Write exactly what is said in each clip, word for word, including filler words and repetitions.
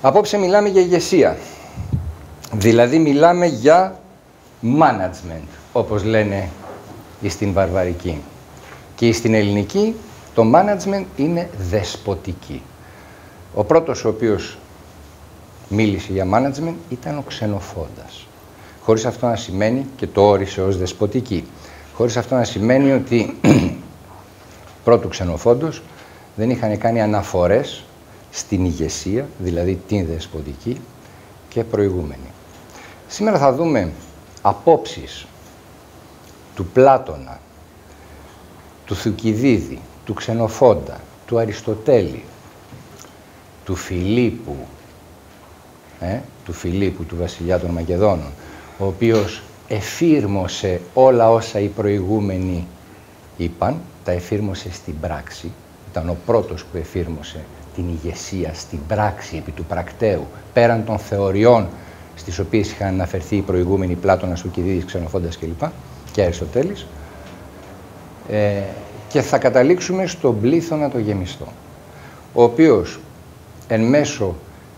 Απόψε μιλάμε για ηγεσία. Δηλαδή μιλάμε για management, όπως λένε στην βαρβαρική. Και στην ελληνική το management είναι δεσποτική. Ο πρώτος ο οποίος μίλησε για management ήταν ο Ξενοφόντας. Χωρίς αυτό να σημαίνει, και το όρισε ως δεσποτική, χωρίς αυτό να σημαίνει ότι πρώτου Ξενοφόντος δεν είχαν κάνει αναφορές στην ηγεσία, δηλαδή την δεσποτική και προηγούμενη. Σήμερα θα δούμε απόψεις του Πλάτωνα, του Θουκυδίδη, του Ξενοφόντα, του Αριστοτέλη, του Φιλίππου, ε, του Φιλίππου, του βασιλιά των Μακεδόνων, ο οποίος εφήρμοσε όλα όσα οι προηγούμενοι είπαν, τα εφήρμοσε στην πράξη. Ήταν ο πρώτος που εφήρμοσε την ηγεσία στην πράξη, επί του πρακτέου, πέραν των θεωριών στις οποίες είχαν αναφερθεί οι προηγούμενοι Πλάτωνας, Θουκυδίδης, Ξενοφόντας κλπ. Και Αριστοτέλης. Ε, και θα καταλήξουμε στον Πλήθωνα το γεμιστό, ο οποίος εν μέσω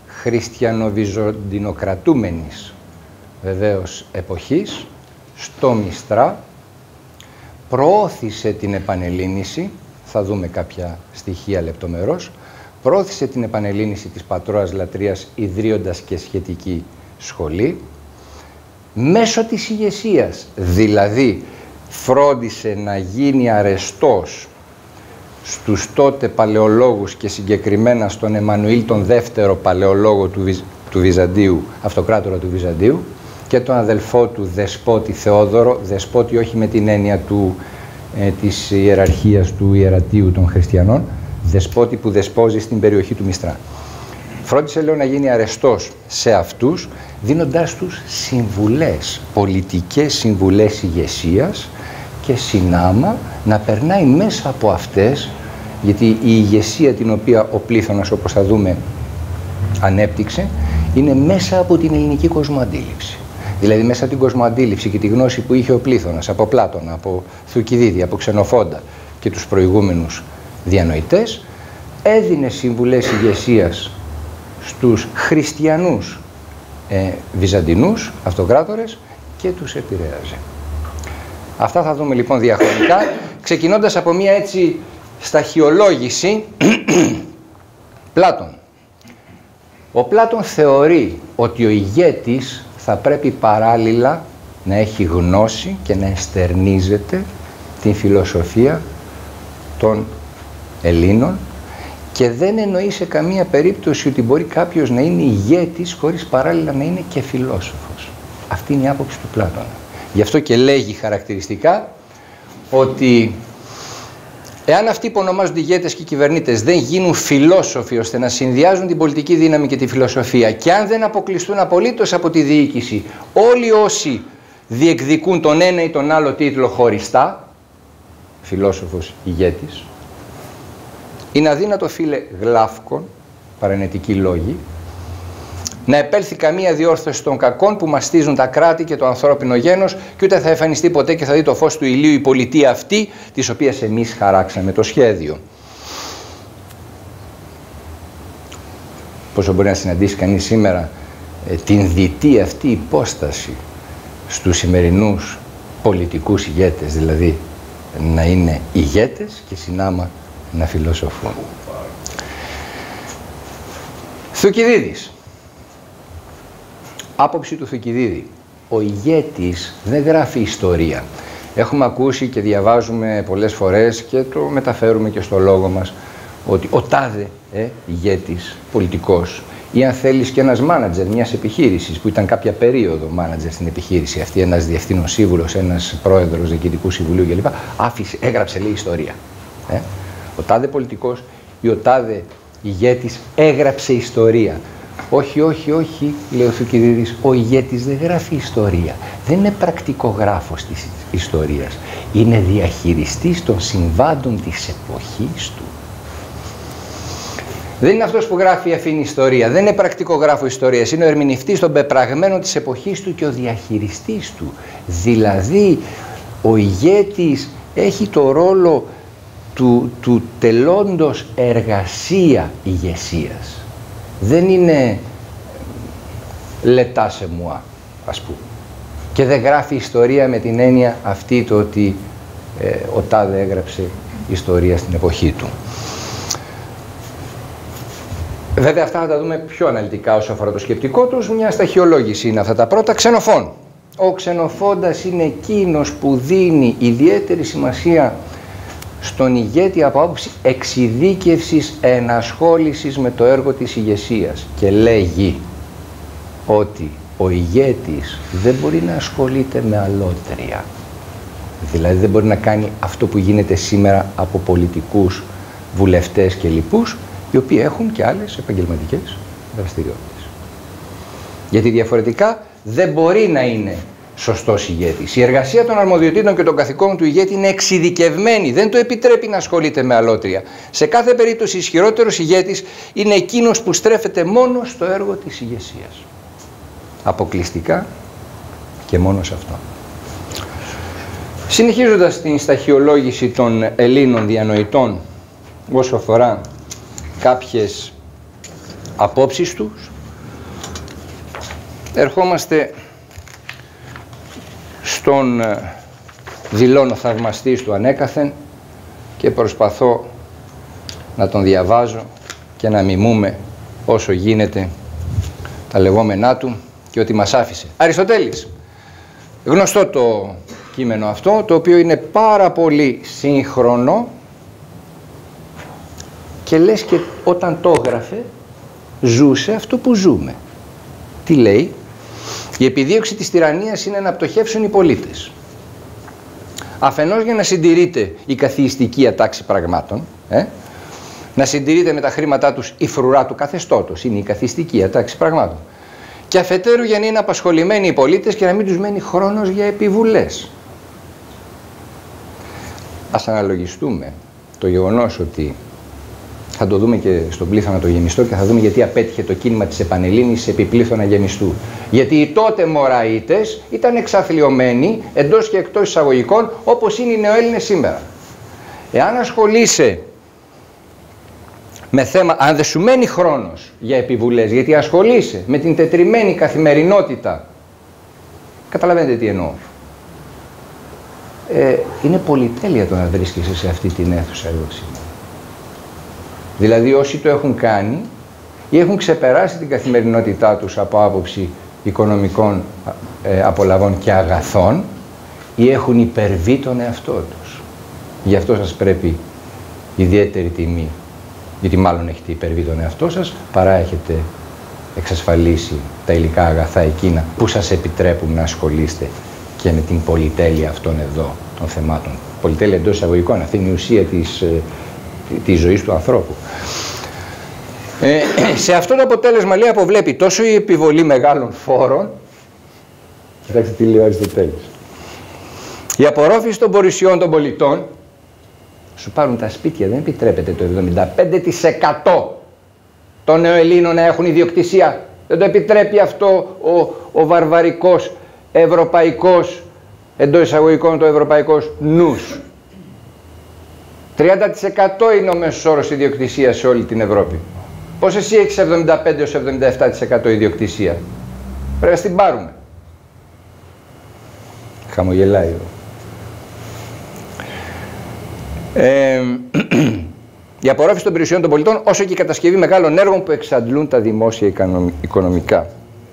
χριστιανοβυζαντινοκρατούμενης βεβαίως εποχής, στο Μιστρά, προώθησε την επανελλήνιση, θα δούμε κάποια στοιχεία λεπτομερώς, προώθησε την επανελλήνιση της πατρόας λατρείας ιδρύοντας και σχετική σχολή, μέσω της ηγεσίας, δηλαδή φρόντισε να γίνει αρεστός στους τότε παλαιολόγους και συγκεκριμένα στον Εμμανουήλ τον δεύτερο παλαιολόγο του, Βυζ... του Βυζαντίου, αυτοκράτορα του Βυζαντίου, και τον αδελφό του Δεσπότη Θεόδωρο, Δεσπότη όχι με την έννοια του, ε, της ιεραρχίας του ιερατείου των χριστιανών, Δεσπότη που δεσπόζει στην περιοχή του Μιστρά. Φρόντισε, λέω, να γίνει αρεστός σε αυτούς, δίνοντάς τους συμβουλές, πολιτικές συμβουλές ηγεσίας και συνάμα να περνάει μέσα από αυτές, γιατί η ηγεσία την οποία ο Πλήθωνας, όπως θα δούμε, ανέπτυξε, είναι μέσα από την ελληνική κοσμοαντίληψη. Δηλαδή μέσα από την κοσμοαντίληψη και τη γνώση που είχε ο Πλήθωνας από Πλάτωνα, από Θουκυδίδη, από Ξενοφόντα και τους προηγούμενους διανοητές, έδινε συμβουλές ηγεσίας στους χριστιανούς ε, Βυζαντινούς αυτοκράτορες και τους επηρέαζε. Αυτά θα δούμε λοιπόν διαχρονικά, ξεκινώντας από μία έτσι σταχυολόγηση. Πλάτων. Ο Πλάτων θεωρεί ότι ο ηγέτης θα πρέπει παράλληλα να έχει γνώση και να εστερνίζεται την φιλοσοφία των Ελλήνων και δεν εννοεί σε καμία περίπτωση ότι μπορεί κάποιος να είναι ηγέτης χωρίς παράλληλα να είναι και φιλόσοφος. Αυτή είναι η άποψη του Πλάτωνα. Γι' αυτό και λέγει χαρακτηριστικά ότι εάν αυτοί που ονομάζονται ηγέτες και κυβερνήτες δεν γίνουν φιλόσοφοι ώστε να συνδυάζουν την πολιτική δύναμη και τη φιλοσοφία, και αν δεν αποκλειστούν απολύτως από τη διοίκηση όλοι όσοι διεκδικούν τον ένα ή τον άλλο τίτλο χωριστά, φιλόσοφος ηγέτης, είναι αδύνατο, φίλε Γλάφκον, παρενετικοί λόγοι, να επέλθει καμία διόρθωση των κακών που μαστίζουν τα κράτη και το ανθρώπινο γένος, και ούτε θα εμφανιστεί ποτέ και θα δει το φως του ηλίου η πολιτεία αυτή, της οποίας εμείς χαράξαμε το σχέδιο. Πόσο μπορεί να συναντήσει κανείς σήμερα ε, την δυτή αυτή υπόσταση στους σημερινούς πολιτικούς ηγέτες, δηλαδή να είναι ηγέτες και συνάμα να φιλοσοφούν. Θουκυδίδης. Άποψη του Θουκυδίδη. Ο ηγέτης δεν γράφει ιστορία. Έχουμε ακούσει και διαβάζουμε πολλές φορές και το μεταφέρουμε και στο λόγο μας ότι ο τάδε ε, ηγέτης, πολιτικός, ή αν θέλεις και ένας μάνατζερ μιας επιχείρησης που ήταν κάποια περίοδο μάνατζερ στην επιχείρηση αυτή, ένας διευθύνων σύμβουλος, ένας πρόεδρος διοικητικού συμβουλίου κλπ. Άφησε, έγραψε, λέει, ιστορία. Ε. Ο τάδε πολιτικός ή ο τάδε ηγέτης έγραψε ιστορία. Όχι, όχι, όχι, λέει ο Θουκυδίδης, ο ηγέτης δεν γράφει ιστορία. Δεν είναι πρακτικογράφος της ιστορίας. Είναι διαχειριστής των συμβάντων της εποχής του. Δεν είναι αυτός που γράφει αφήνει ιστορία. Δεν είναι πρακτικογράφο ιστορίας. Είναι ο ερμηνευτής των πεπραγμένων της εποχής του και ο διαχειριστής του. Δηλαδή, ο ηγέτης έχει το ρόλο του, του τελώντος εργασία ηγεσίας. Δεν είναι l'état c'est moi, ας πούμε. Και δεν γράφει ιστορία με την έννοια αυτή το ότι ε, ο τάδε έγραψε ιστορία στην εποχή του. Βέβαια αυτά θα τα δούμε πιο αναλυτικά όσο αφορά το σκεπτικό τους. Μια σταχυολόγηση είναι αυτά τα πρώτα. Ξενοφών. Ο Ξενοφώντας είναι εκείνος που δίνει ιδιαίτερη σημασία στον ηγέτη από άποψη εξειδίκευσης, ενασχόλησης με το έργο της ηγεσίας και λέγει ότι ο ηγέτης δεν μπορεί να ασχολείται με αλότρια. Δηλαδή δεν μπορεί να κάνει αυτό που γίνεται σήμερα από πολιτικούς, βουλευτές και λοιπούς, οι οποίοι έχουν και άλλες επαγγελματικές δραστηριότητες. Γιατί διαφορετικά δεν μπορεί να είναι σωστός ηγέτης. Η εργασία των αρμοδιοτήτων και των καθηκόνων του ηγέτη είναι εξειδικευμένη, δεν το επιτρέπει να ασχολείται με αλότρια. Σε κάθε περίπτωση ισχυρότερος ηγέτης είναι εκείνος που στρέφεται μόνο στο έργο της ηγεσίας. Αποκλειστικά και μόνο σε αυτό. Συνεχίζοντας την σταχυολόγηση των Ελλήνων διανοητών όσο αφορά κάποιες απόψεις τους, ερχόμαστε στον δηλώνω θαυμαστής του ανέκαθεν και προσπαθώ να τον διαβάζω και να μιμούμε όσο γίνεται τα λεγόμενά του και ότι μας άφησε. Αριστοτέλης. Γνωστό το κείμενο αυτό, το οποίο είναι πάρα πολύ σύγχρονο και λες και όταν το έγραφε ζούσε αυτό που ζούμε. Τι λέει? Η επιδίωξη της τυραννίας είναι να πτωχεύσουν οι πολίτες. Αφενός για να συντηρείται η καθιιστική ατάξη πραγμάτων, ε? να συντηρείται με τα χρήματά τους η φρουρά του καθεστώτος, είναι η καθιιστική ατάξη πραγμάτων. Και αφετέρου για να είναι απασχολημένοι οι πολίτες και να μην τους μένει χρόνος για επιβουλές. Ας αναλογιστούμε το γεγονός ότι θα το δούμε και στον πλήθωνα το γεμιστό και θα δούμε γιατί απέτυχε το κίνημα της επανελλήνισης επί πλήθωνα γεμιστού. Γιατί οι τότε Μωραΐτες ήταν εξαθλιωμένοι εντός και εκτός εισαγωγικών όπως είναι οι νεοέλληνες σήμερα. Εάν ασχολείσαι με θέμα, αν δεν σου μένει χρόνος για επιβουλές, γιατί ασχολείσαι με την τετριμένη καθημερινότητα, καταλαβαίνετε τι εννοώ. Ε, είναι πολυτέλεια το να βρίσκεσαι σε αυτή την αίθουσα εδώ σήμερα. Δηλαδή όσοι το έχουν κάνει ή έχουν ξεπεράσει την καθημερινότητά τους από άποψη οικονομικών ε, απολαβών και αγαθών ή έχουν υπερβεί τον εαυτό τους. Γι' αυτό σας πρέπει ιδιαίτερη τιμή, γιατί μάλλον έχετε υπερβεί τον εαυτό σας, παρά έχετε εξασφαλίσει τα υλικά αγαθά εκείνα που σας επιτρέπουν να ασχολείστε και με την πολυτέλεια αυτών εδώ των θεμάτων. Πολυτέλεια εντός εισαγωγικών, αυτή είναι η ουσία της, της ζωής του ανθρώπου. Ε, σε αυτό το αποτέλεσμα, λέει, αποβλέπει τόσο η επιβολή μεγάλων φόρων, κοιτάξτε τι λέει ο Αριστοτέλης, η απορρόφηση των πορησιών των πολιτών, σου πάρουν τα σπίτια, δεν επιτρέπεται το εβδομήντα πέντε τοις εκατό των νεοελλήνων να έχουν ιδιοκτησία. Δεν το επιτρέπει αυτό ο, ο βαρβαρικός, ευρωπαϊκός, εντός εισαγωγικών το ευρωπαϊκός νους. τριάντα τοις εκατό είναι ο μέσος όρος ιδιοκτησίας σε όλη την Ευρώπη. Πώς εσύ έχεις εβδομήντα πέντε έως εβδομήντα επτά τοις εκατό ιδιοκτησία? Πρέπει να την πάρουμε. Χαμογελάει εδώ. Ε, η απορρόφηση των περιουσιών των πολιτών, όσο και η κατασκευή μεγάλων έργων που εξαντλούν τα δημόσια οικονομικά.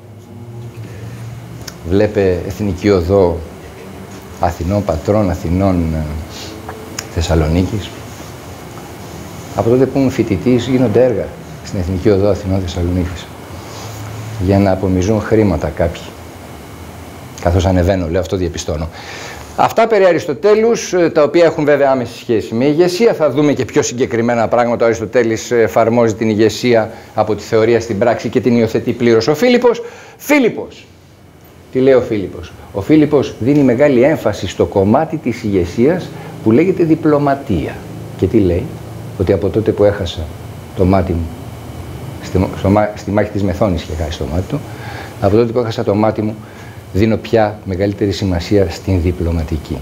Βλέπε Εθνική Οδό Αθηνών Πατρών, Αθηνών Θεσσαλονίκης. Από τότε που ήμουν φοιτητής γίνονται έργα στην Εθνική Οδό Αθηνών Θεσσαλονίκης για να απομυζούν χρήματα κάποιοι. Καθώς ανεβαίνω, λέω, αυτό διαπιστώνω. Αυτά περί Αριστοτέλους, τα οποία έχουν βέβαια άμεση σχέση με ηγεσία. Θα δούμε και πιο συγκεκριμένα πράγματα. Ο Αριστοτέλης εφαρμόζει την ηγεσία από τη θεωρία στην πράξη και την υιοθετεί πλήρως. Ο Φίλιππος, Φίλιππος. Τι λέει ο Φίλιππος? Ο Φίλιππος δίνει μεγάλη έμφαση στο κομμάτι της ηγεσίας που λέγεται διπλωματία. Και τι λέει? Ότι από τότε που έχασα το μάτι μου, στη, στο, στη μάχη της Μεθόνης είχε χάσει το μάτι του, από τότε που έχασα το μάτι μου, δίνω πια μεγαλύτερη σημασία στην διπλωματική.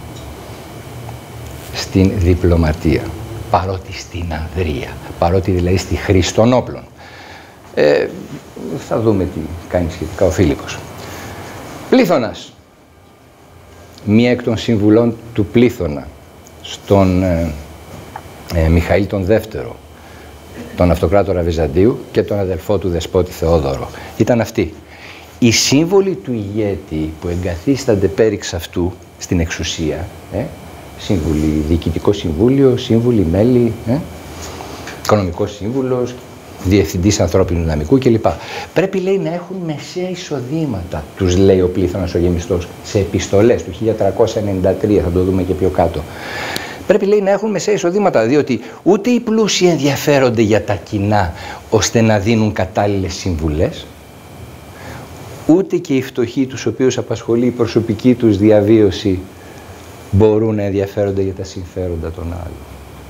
Στην διπλωματία. Παρότι στην ανδρεία. Παρότι δηλαδή στη χρήση των όπλων. Ε, θα δούμε τι κάνει σχετικά ο Φίλιππος. Πλήθωνας. Μία εκ των συμβουλών του Πλήθωνα στον ε, ε, Μιχαήλ τον Δεύτερο, τον αυτοκράτορα Βυζαντίου και τον αδελφό του Δεσπότη Θεόδωρο, ήταν αυτή. Οι σύμβολοι του ηγέτη που εγκαθίστανται πέριξ αυτού στην εξουσία, ε, σύμβουλοι, διοικητικό συμβούλιο, σύμβουλοι, μέλη, ε, οικονομικός σύμβουλος, διευθυντής ανθρώπινου δυναμικού κλπ. Πρέπει, λέει, να έχουν μεσαία εισοδήματα, τους λέει ο Πλήθωνας ο Γεμιστός, σε επιστολές του χίλια τριακόσια ενενήντα τρία, θα το δούμε και πιο κάτω. Πρέπει, λέει, να έχουν μεσαία εισοδήματα, διότι ούτε οι πλούσιοι ενδιαφέρονται για τα κοινά ώστε να δίνουν κατάλληλες συμβουλές, ούτε και οι φτωχοί, τους οποίους απασχολεί η προσωπική τους διαβίωση, μπορούν να ενδιαφέρονται για τα συμφέροντα των άλλων.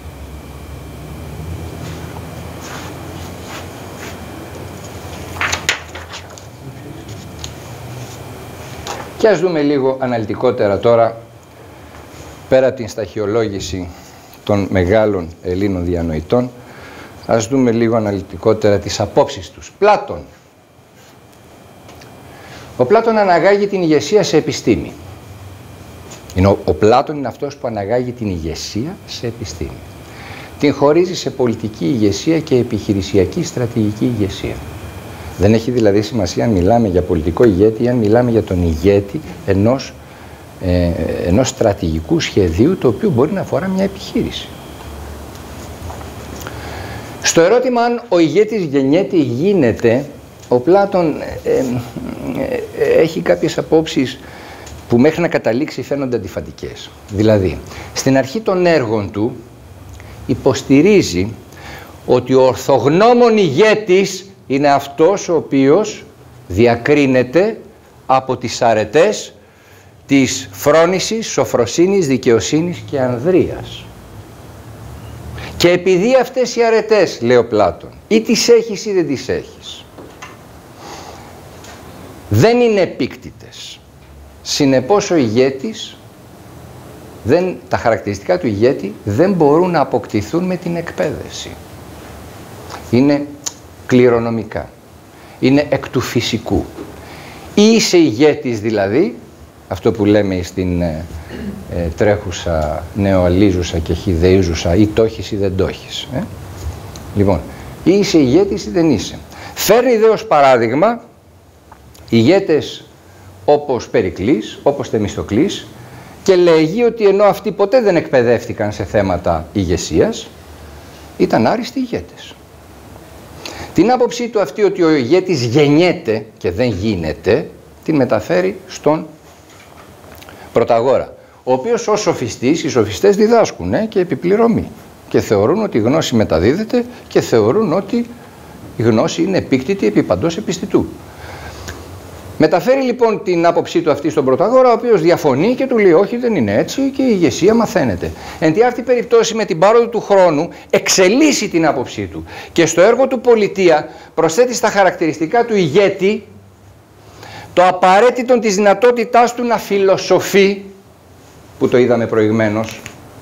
Και ας δούμε λίγο αναλυτικότερα τώρα, πέρα από την σταχυολόγηση των μεγάλων Ελλήνων διανοητών, ας δούμε λίγο αναλυτικότερα τις απόψεις τους. Πλάτων. Ο Πλάτων αναγάγει την ηγεσία σε επιστήμη. Είναι ο, ο Πλάτων είναι αυτός που αναγάγει την ηγεσία σε επιστήμη. Την χωρίζει σε πολιτική ηγεσία και επιχειρησιακή στρατηγική ηγεσία. Δεν έχει δηλαδή σημασία αν μιλάμε για πολιτικό ηγέτη ή αν μιλάμε για τον ηγέτη ενός, ε, ενός στρατηγικού σχεδίου, το οποίο μπορεί να αφορά μια επιχείρηση. Στο ερώτημα αν ο ηγέτης γεννιέται ή γίνεται, ο Πλάτων ε, ε, ε, έχει κάποιες απόψεις που μέχρι να καταλήξει φαίνονται αντιφατικές. Δηλαδή, στην αρχή των έργων του υποστηρίζει ότι ο ορθογνώμων ηγέτης είναι αυτός ο οποίος διακρίνεται από τις αρετές της φρόνησης, σοφροσύνης, δικαιοσύνης και ανδρείας. Και επειδή αυτές οι αρετές, λέει ο Πλάτων, ή τις έχεις ή δεν τις έχεις, δεν είναι επίκτητες. Συνεπώς ο ηγέτης, δεν, τα χαρακτηριστικά του ηγέτη δεν μπορούν να αποκτηθούν με την εκπαίδευση. Είναι κληρονομικά. Είναι εκ του φυσικού. Ή είσαι ηγέτης δηλαδή, αυτό που λέμε στην ε, ε, τρέχουσα, νεοαλίζουσα και χιδείζουσα, ή το έχεις ή δεν το έχεις. Ε? Λοιπόν, ή είσαι ηγέτης ή δεν είσαι. Φέρνει δε ως παράδειγμα ηγέτες όπως Περικλής, όπως Θεμιστοκλής, και λέγει ότι ενώ αυτοί ποτέ δεν εκπαιδεύτηκαν σε θέματα ηγεσίας, ήταν άριστοι ηγέτες. Την άποψή του αυτή ότι ο ηγέτης γεννιέται και δεν γίνεται, την μεταφέρει στον Πρωταγόρα, ο οποίος ως σοφιστής, οι σοφιστές διδάσκουν ε, και επιπληρωμή και θεωρούν ότι η γνώση μεταδίδεται και θεωρούν ότι η γνώση είναι επίκτητη επί παντός επιστητού. Μεταφέρει λοιπόν την άποψή του αυτή στον Πρωταγόρα, ο οποίος διαφωνεί και του λέει όχι, δεν είναι έτσι και η ηγεσία μαθαίνεται. Εν τη αυτή περίπτωση, με την πάροδο του χρόνου εξελίσσει την άποψή του και στο έργο του Πολιτεία προσθέτει στα χαρακτηριστικά του ηγέτη το απαραίτητο της δυνατότητάς του να φιλοσοφεί, που το είδαμε προηγμένως.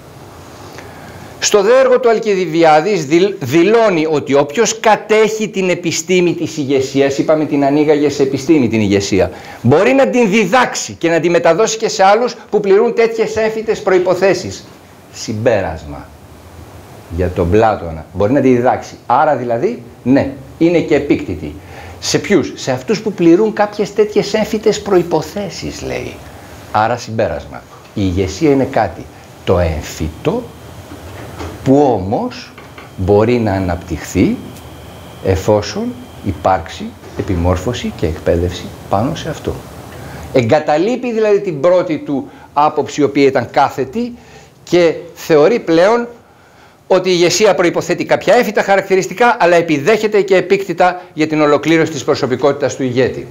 Στο δε έργο του Αλκιβιάδης δηλώνει ότι όποιος κατέχει την επιστήμη της ηγεσίας, είπαμε την ανοίγαγε σε επιστήμη την ηγεσία, μπορεί να την διδάξει και να τη μεταδώσει και σε άλλους που πληρούν τέτοιες έμφυτες προϋποθέσεις. Συμπέρασμα για τον Πλάτωνα. Μπορεί να τη διδάξει. Άρα δηλαδή, ναι, είναι και επίκτητη. Σε ποιους? Σε αυτούς που πληρούν κάποιες τέτοιες έμφυτες προϋποθέσεις, λέει. Άρα συμπέρασμα. Η ηγεσία είναι κάτι το έμφυτο, που όμως μπορεί να αναπτυχθεί εφόσον υπάρξει επιμόρφωση και εκπαίδευση πάνω σε αυτό. Εγκαταλείπει δηλαδή την πρώτη του άποψη, η οποία ήταν κάθετη, και θεωρεί πλέον ότι η ηγεσία προϋποθέτει κάποια έμφυτα χαρακτηριστικά, αλλά επιδέχεται και επίκτητα για την ολοκλήρωση της προσωπικότητας του ηγέτη.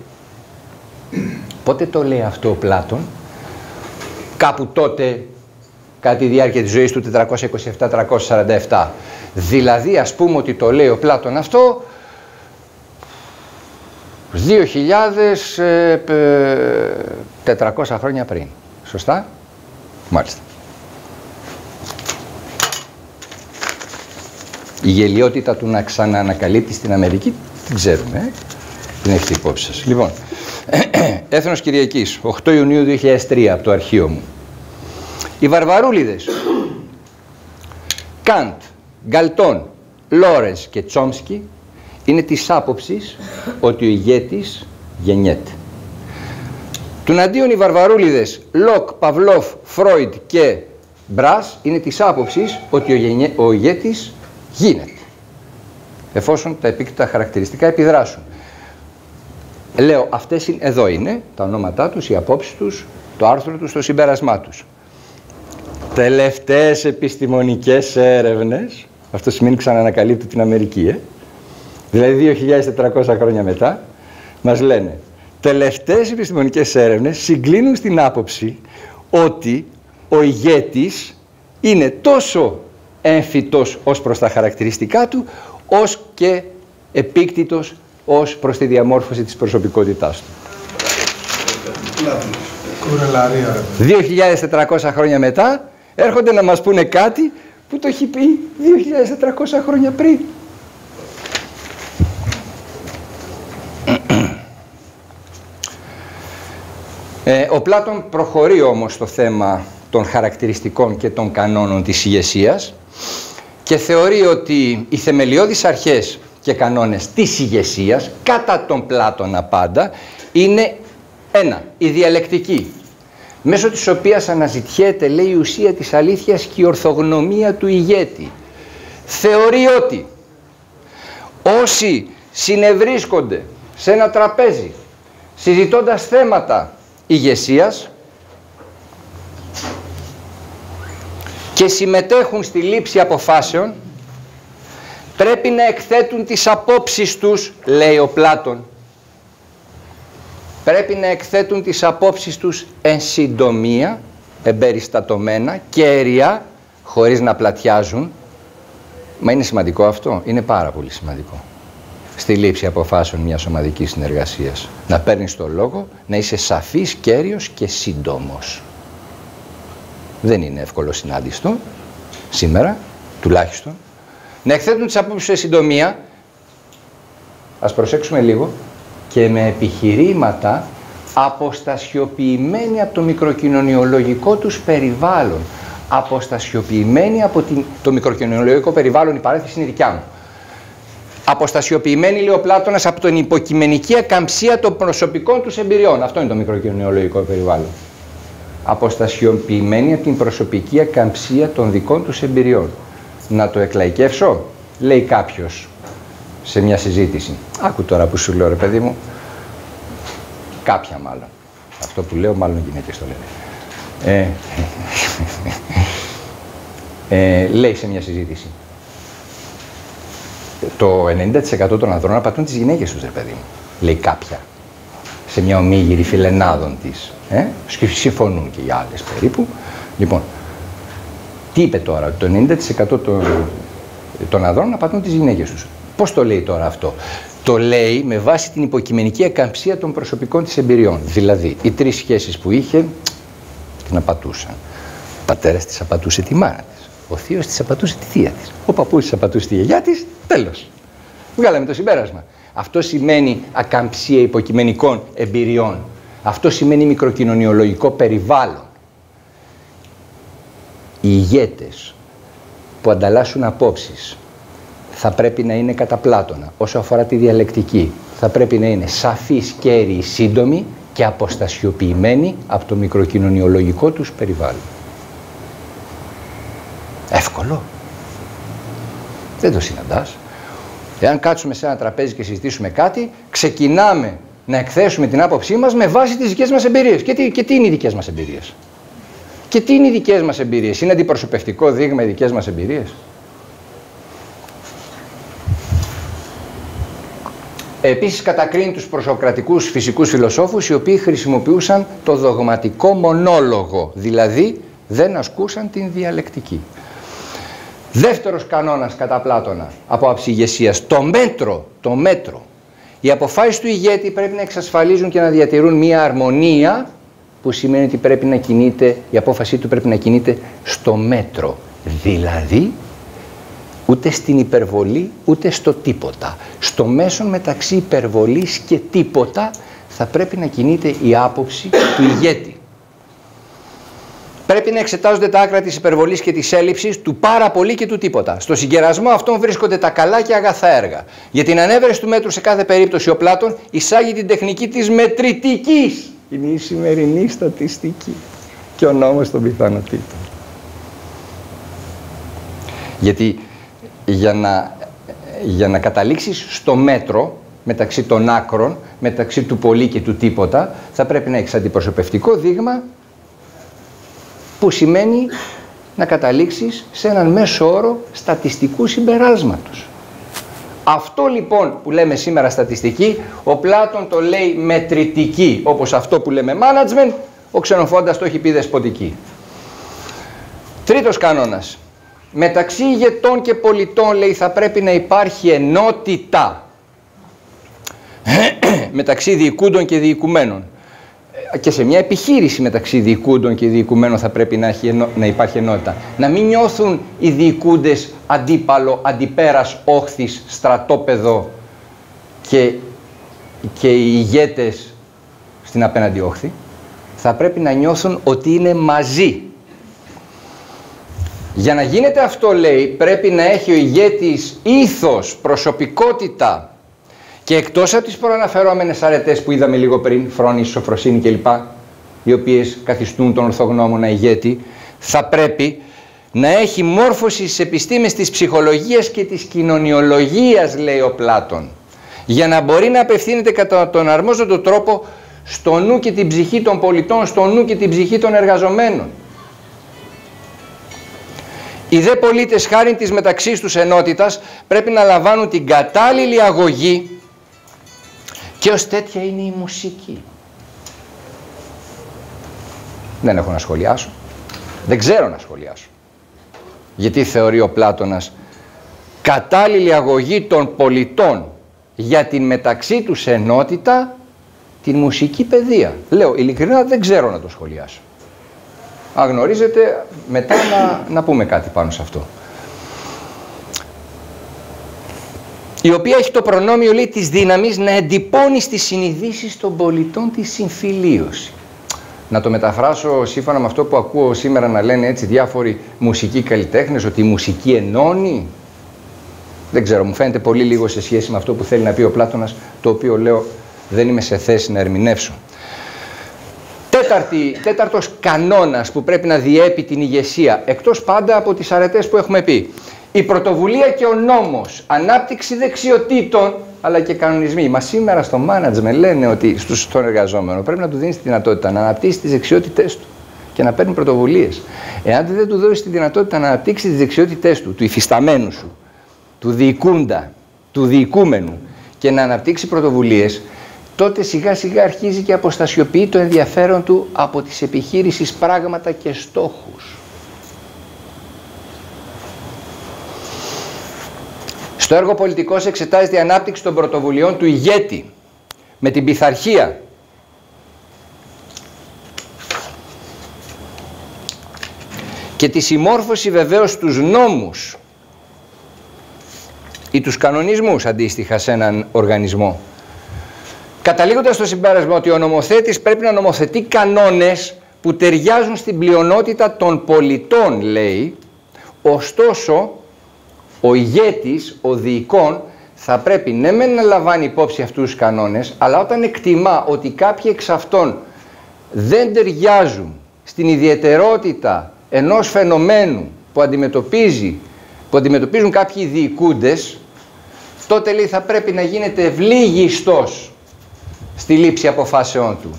Πότε το λέει αυτό ο Πλάτων? Κάπου τότε, κατά τη διάρκεια της ζωής του τετρακόσια είκοσι επτά με τετρακόσια σαράντα επτά. Δηλαδή, ας πούμε ότι το λέει ο Πλάτων αυτό δύο χιλιάδες τετρακόσια χρόνια πριν. Σωστά? Μάλιστα. Η γελιότητα του να ξαναανακαλύπτει στην Αμερική την ξέρουμε, ε? Την έχετε υπόψη σας. Λοιπόν, Έθνος Κυριακής, οκτώ Ιουνίου δύο χιλιάδες τρία, από το αρχείο μου. Οι Βαρβαρούλιδες, Καντ, Γκαλτόν, Λόρενς και Τσόμσκι είναι της άποψης ότι ο ηγέτης γεννιέται. Τουναντίον οι Βαρβαρούλιδες, Λοκ, Παυλόφ, Φρόιντ και Μπρας είναι της άποψης ότι ο, γενιέ, ο ηγέτης γίνεται, εφόσον τα επίκτητα χαρακτηριστικά επιδράσουν. Λέω, αυτές είναι, εδώ είναι τα ονόματά τους, οι απόψεις τους, το άρθρο τους, το συμπέρασμά τους. Τελευταίες επιστημονικές έρευνες, αυτό σημαίνει ξαναανακαλύπτει την Αμερική, ε? Δηλαδή δύο χιλιάδες τετρακόσια χρόνια μετά, μας λένε, τελευταίες επιστημονικές έρευνες συγκλίνουν στην άποψη ότι ο ηγέτης είναι τόσο έμφυτος ως προς τα χαρακτηριστικά του, ως και επίκτητος ως προς τη διαμόρφωση της προσωπικότητάς του. δύο χιλιάδες τετρακόσια χρόνια μετά έρχονται να μας πούνε κάτι που το έχει πει δύο χιλιάδες τετρακόσια χρόνια πριν. Ε, ο Πλάτων προχωρεί όμως στο θέμα των χαρακτηριστικών και των κανόνων της ηγεσίας και θεωρεί ότι οι θεμελιώδεις αρχές και κανόνες της ηγεσίας, κατά τον Πλάτωνα πάντα, είναι ένα, η διαλεκτική, μέσω της οποίας αναζητιέται, λέει, η ουσία της αλήθειας και η ορθογνωμία του ηγέτη. Θεωρεί ότι όσοι συνευρίσκονται σε ένα τραπέζι συζητώντας θέματα ηγεσίας και συμμετέχουν στη λήψη αποφάσεων, πρέπει να εκθέτουν τις απόψεις τους, λέει ο Πλάτων. Πρέπει να εκθέτουν τις απόψεις τους εν συντομία, εμπεριστατωμένα, κέρια, χωρίς να πλατιάζουν. Μα είναι σημαντικό αυτό, είναι πάρα πολύ σημαντικό. Στη λήψη αποφάσεων μιας ομαδικής συνεργασίας. Να παίρνεις το λόγο, να είσαι σαφής, κέριος και σύντομος. Δεν είναι εύκολο συνάντηστο, σήμερα, τουλάχιστον. Να εκθέτουν τις απόψεις σε συντομία, ας προσέξουμε λίγο, και με επιχειρήματα αποστασιοποιημένοι από το μικροκοινωνιολογικό τους περιβάλλον. Αποστασιοποιημένοι από την... το μικροκοινωνιολογικό περιβάλλον, η παράθεση είναι δικιά μου. Αποστασιοποιημένοι, λέει ο Πλάτωνας, από την υποκειμενική ακαμψία των προσωπικών τους εμπειριών. Αυτό είναι το μικροκοινωνιολογικό περιβάλλον. Αποστασιοποιημένοι από την προσωπική ακαμψία των δικών τους εμπειριών. Να το εκλαϊκεύσω, λέει κάποιος σε μια συζήτηση. Άκου τώρα που σου λέω, ρε παιδί μου, κάποια μάλλον. Αυτό που λέω μάλλον γυναίκες το λένε. Ε, ε, λέει σε μια συζήτηση. Το ενενήντα τοις εκατό των ανδρών απατούν τις γυναίκες τους, ρε παιδί μου. Λέει κάποια. Σε μια ομίγυρη φιλενάδων της. Ε, συμφωνούν και οι άλλες περίπου. Λοιπόν, τι είπε τώρα, ότι το ενενήντα τοις εκατό των, των ανδρών απατούν τις γυναίκες τους. Πώς το λέει τώρα αυτό? Το λέει με βάση την υποκειμενική ακαμψία των προσωπικών της εμπειριών. Δηλαδή, οι τρεις σχέσεις που είχε την απατούσαν. Ο πατέρας της απατούσε τη μάνα της. Ο θείος της απατούσε τη θεία της. Ο παππούς της απατούσε τη γιαγιά της. Τέλος. Βγάλαμε το συμπέρασμα. Αυτό σημαίνει ακαμψία υποκειμενικών εμπειριών. Αυτό σημαίνει μικροκοινωνιολογικό περιβάλλον. Οι ηγέτες που ανταλλάσσουν απόψεις θα πρέπει να είναι κατά Πλάτωνα. Όσο αφορά τη διαλεκτική, θα πρέπει να είναι σαφείς, κέρυοι, σύντομοι και αποστασιοποιημένοι από το μικροκοινωνιολογικό τους περιβάλλον. Εύκολο. Δεν το συναντάς. Εάν κάτσουμε σε ένα τραπέζι και συζητήσουμε κάτι, ξεκινάμε να εκθέσουμε την άποψή μας με βάση τις δικές μας εμπειρίες. Και τι, και τι είναι οι δικές μας εμπειρίες? Και τι είναι οι δικές μας εμπειρίες? Είναι αντιπροσωπευτικό δείγμα οι δικές μας εμπειρίες? Επίσης κατακρίνει τους προσοκρατικούς φυσικούς φιλοσόφους, οι οποίοι χρησιμοποιούσαν το δογματικό μονόλογο, δηλαδή δεν ασκούσαν την διαλεκτική. Δεύτερος κανόνας κατά Πλάτωνα από άψη ηγεσίας, το μέτρο, το μέτρο. Οι αποφάσεις του ηγέτη πρέπει να εξασφαλίζουν και να διατηρούν μία αρμονία, που σημαίνει ότι πρέπει να κινείται, η απόφασή του πρέπει να κινείται στο μέτρο. Δηλαδή, Ούτε στην υπερβολή, ούτε στο τίποτα. Στο μέσον μεταξύ υπερβολής και τίποτα θα πρέπει να κινείται η άποψη του ηγέτη. Πρέπει να εξετάζονται τα άκρα της υπερβολής και της έλλειψης, του πάρα πολύ και του τίποτα. Στο συγκερασμό αυτών βρίσκονται τα καλά και αγαθά έργα. Για την ανέβρεση του μέτρου σε κάθε περίπτωση ο Πλάτων εισάγει την τεχνική της μετρητικής. Είναι η σημερινή στατιστική και ο νόμος των πιθανότητων. Γιατί για να, για να καταλήξεις στο μέτρο μεταξύ των άκρων, μεταξύ του πολύ και του τίποτα, θα πρέπει να έχεις αντιπροσωπευτικό δείγμα, που σημαίνει να καταλήξεις σε έναν μέσο όρο στατιστικού συμπεράσματος. Αυτό λοιπόν που λέμε σήμερα στατιστική, ο Πλάτων το λέει μετρητική, όπως αυτό που λέμε management, ο Ξενοφόντας το έχει πει δεσποτική. Τρίτος κανόνας. Μεταξύ ηγετών και πολιτών, λέει, θα πρέπει να υπάρχει ενότητα μεταξύ διοικούντων και διοικουμένων. Και σε μια επιχείρηση μεταξύ διοικούντων και διοικουμένων θα πρέπει να, έχει ενό, να υπάρχει ενότητα. Να μην νιώθουν οι διοικούντες αντίπαλο, αντιπέρας, όχθης, στρατόπεδο και, και οι ηγέτες στην απέναντι όχθη. Θα πρέπει να νιώθουν ότι είναι μαζί. Για να γίνεται αυτό, λέει, πρέπει να έχει ο ηγέτης ήθος, προσωπικότητα, και εκτός από τις προαναφερόμενες αρετές που είδαμε λίγο πριν, φρόνηση, σοφροσύνη κλπ, οι οποίες καθιστούν τον ορθογνώμονα ηγέτη, θα πρέπει να έχει μόρφωση στις επιστήμες της ψυχολογίας και της κοινωνιολογίας, λέει ο Πλάτων, για να μπορεί να απευθύνεται κατά τον αρμόζοντο τρόπο στο νου και την ψυχή των πολιτών, στο νου και την ψυχή των εργαζομένων. Οι δε πολίτες, χάριν της μεταξύ τους ενότητας, πρέπει να λαμβάνουν την κατάλληλη αγωγή, και ως τέτοια είναι η μουσική. Δεν έχω να σχολιάσω. Δεν ξέρω να σχολιάσω. Γιατί θεωρεί ο Πλάτωνας κατάλληλη αγωγή των πολιτών για την μεταξύ τους ενότητα την μουσική παιδεία. Λέω, ειλικρινά δεν ξέρω να το σχολιάσω. Αν γνωρίζετε, μετά να, να πούμε κάτι πάνω σε αυτό. Η οποία έχει το προνόμιο, λέει, της δύναμης να εντυπώνει στις συνειδήσεις των πολιτών τη συμφιλίωση. Να το μεταφράσω σύμφωνα με αυτό που ακούω σήμερα να λένε έτσι διάφοροι μουσικοί καλλιτέχνες, ότι η μουσική ενώνει. Δεν ξέρω, μου φαίνεται πολύ λίγο σε σχέση με αυτό που θέλει να πει ο Πλάτωνας, το οποίο, λέω, δεν είμαι σε θέση να ερμηνεύσω. Τέταρτη, τέταρτος κανόνας που πρέπει να διέπει την ηγεσία, εκτός πάντα από τις αρετές που έχουμε πει. Η πρωτοβουλία και ο νόμος, ανάπτυξη δεξιοτήτων, αλλά και κανονισμοί. Μα σήμερα στο management λένε ότι στον εργαζόμενο πρέπει να του δίνεις τη δυνατότητα να αναπτύσσει τις δεξιότητές του και να παίρνει πρωτοβουλίες. Εάν δεν του δώσεις τη δυνατότητα να αναπτύξει τις δεξιότητές του, του υφισταμένου σου, του διοικούντα, του διοικούμενου, και να αναπτύξει πρωτοβουλίες, τότε σιγά σιγά αρχίζει και αποστασιοποιεί το ενδιαφέρον του από τις επιχείρησεις, πράγματα και στόχους. Στο έργο πολιτικός εξετάζεται η ανάπτυξη των πρωτοβουλειών του ηγέτη με την πειθαρχία και τη συμμόρφωση βεβαίως στους νόμους ή τους κανονισμούς αντίστοιχα σε έναν οργανισμό. Καταλήγοντας στο συμπέρασμα ότι ο νομοθέτης πρέπει να νομοθετεί κανόνες που ταιριάζουν στην πλειονότητα των πολιτών, λέει, ωστόσο ο ηγέτης, ο διοικών, θα πρέπει ναι μεν να λαμβάνει υπόψη αυτούς τους κανόνες, αλλά όταν εκτιμά ότι κάποιοι εξ αυτών δεν ταιριάζουν στην ιδιαιτερότητα ενός φαινομένου που, αντιμετωπίζει, που αντιμετωπίζουν κάποιοι διοικούντες, τότε, λέει, θα πρέπει να γίνεται ευλίγιστος στη λήψη αποφάσεών του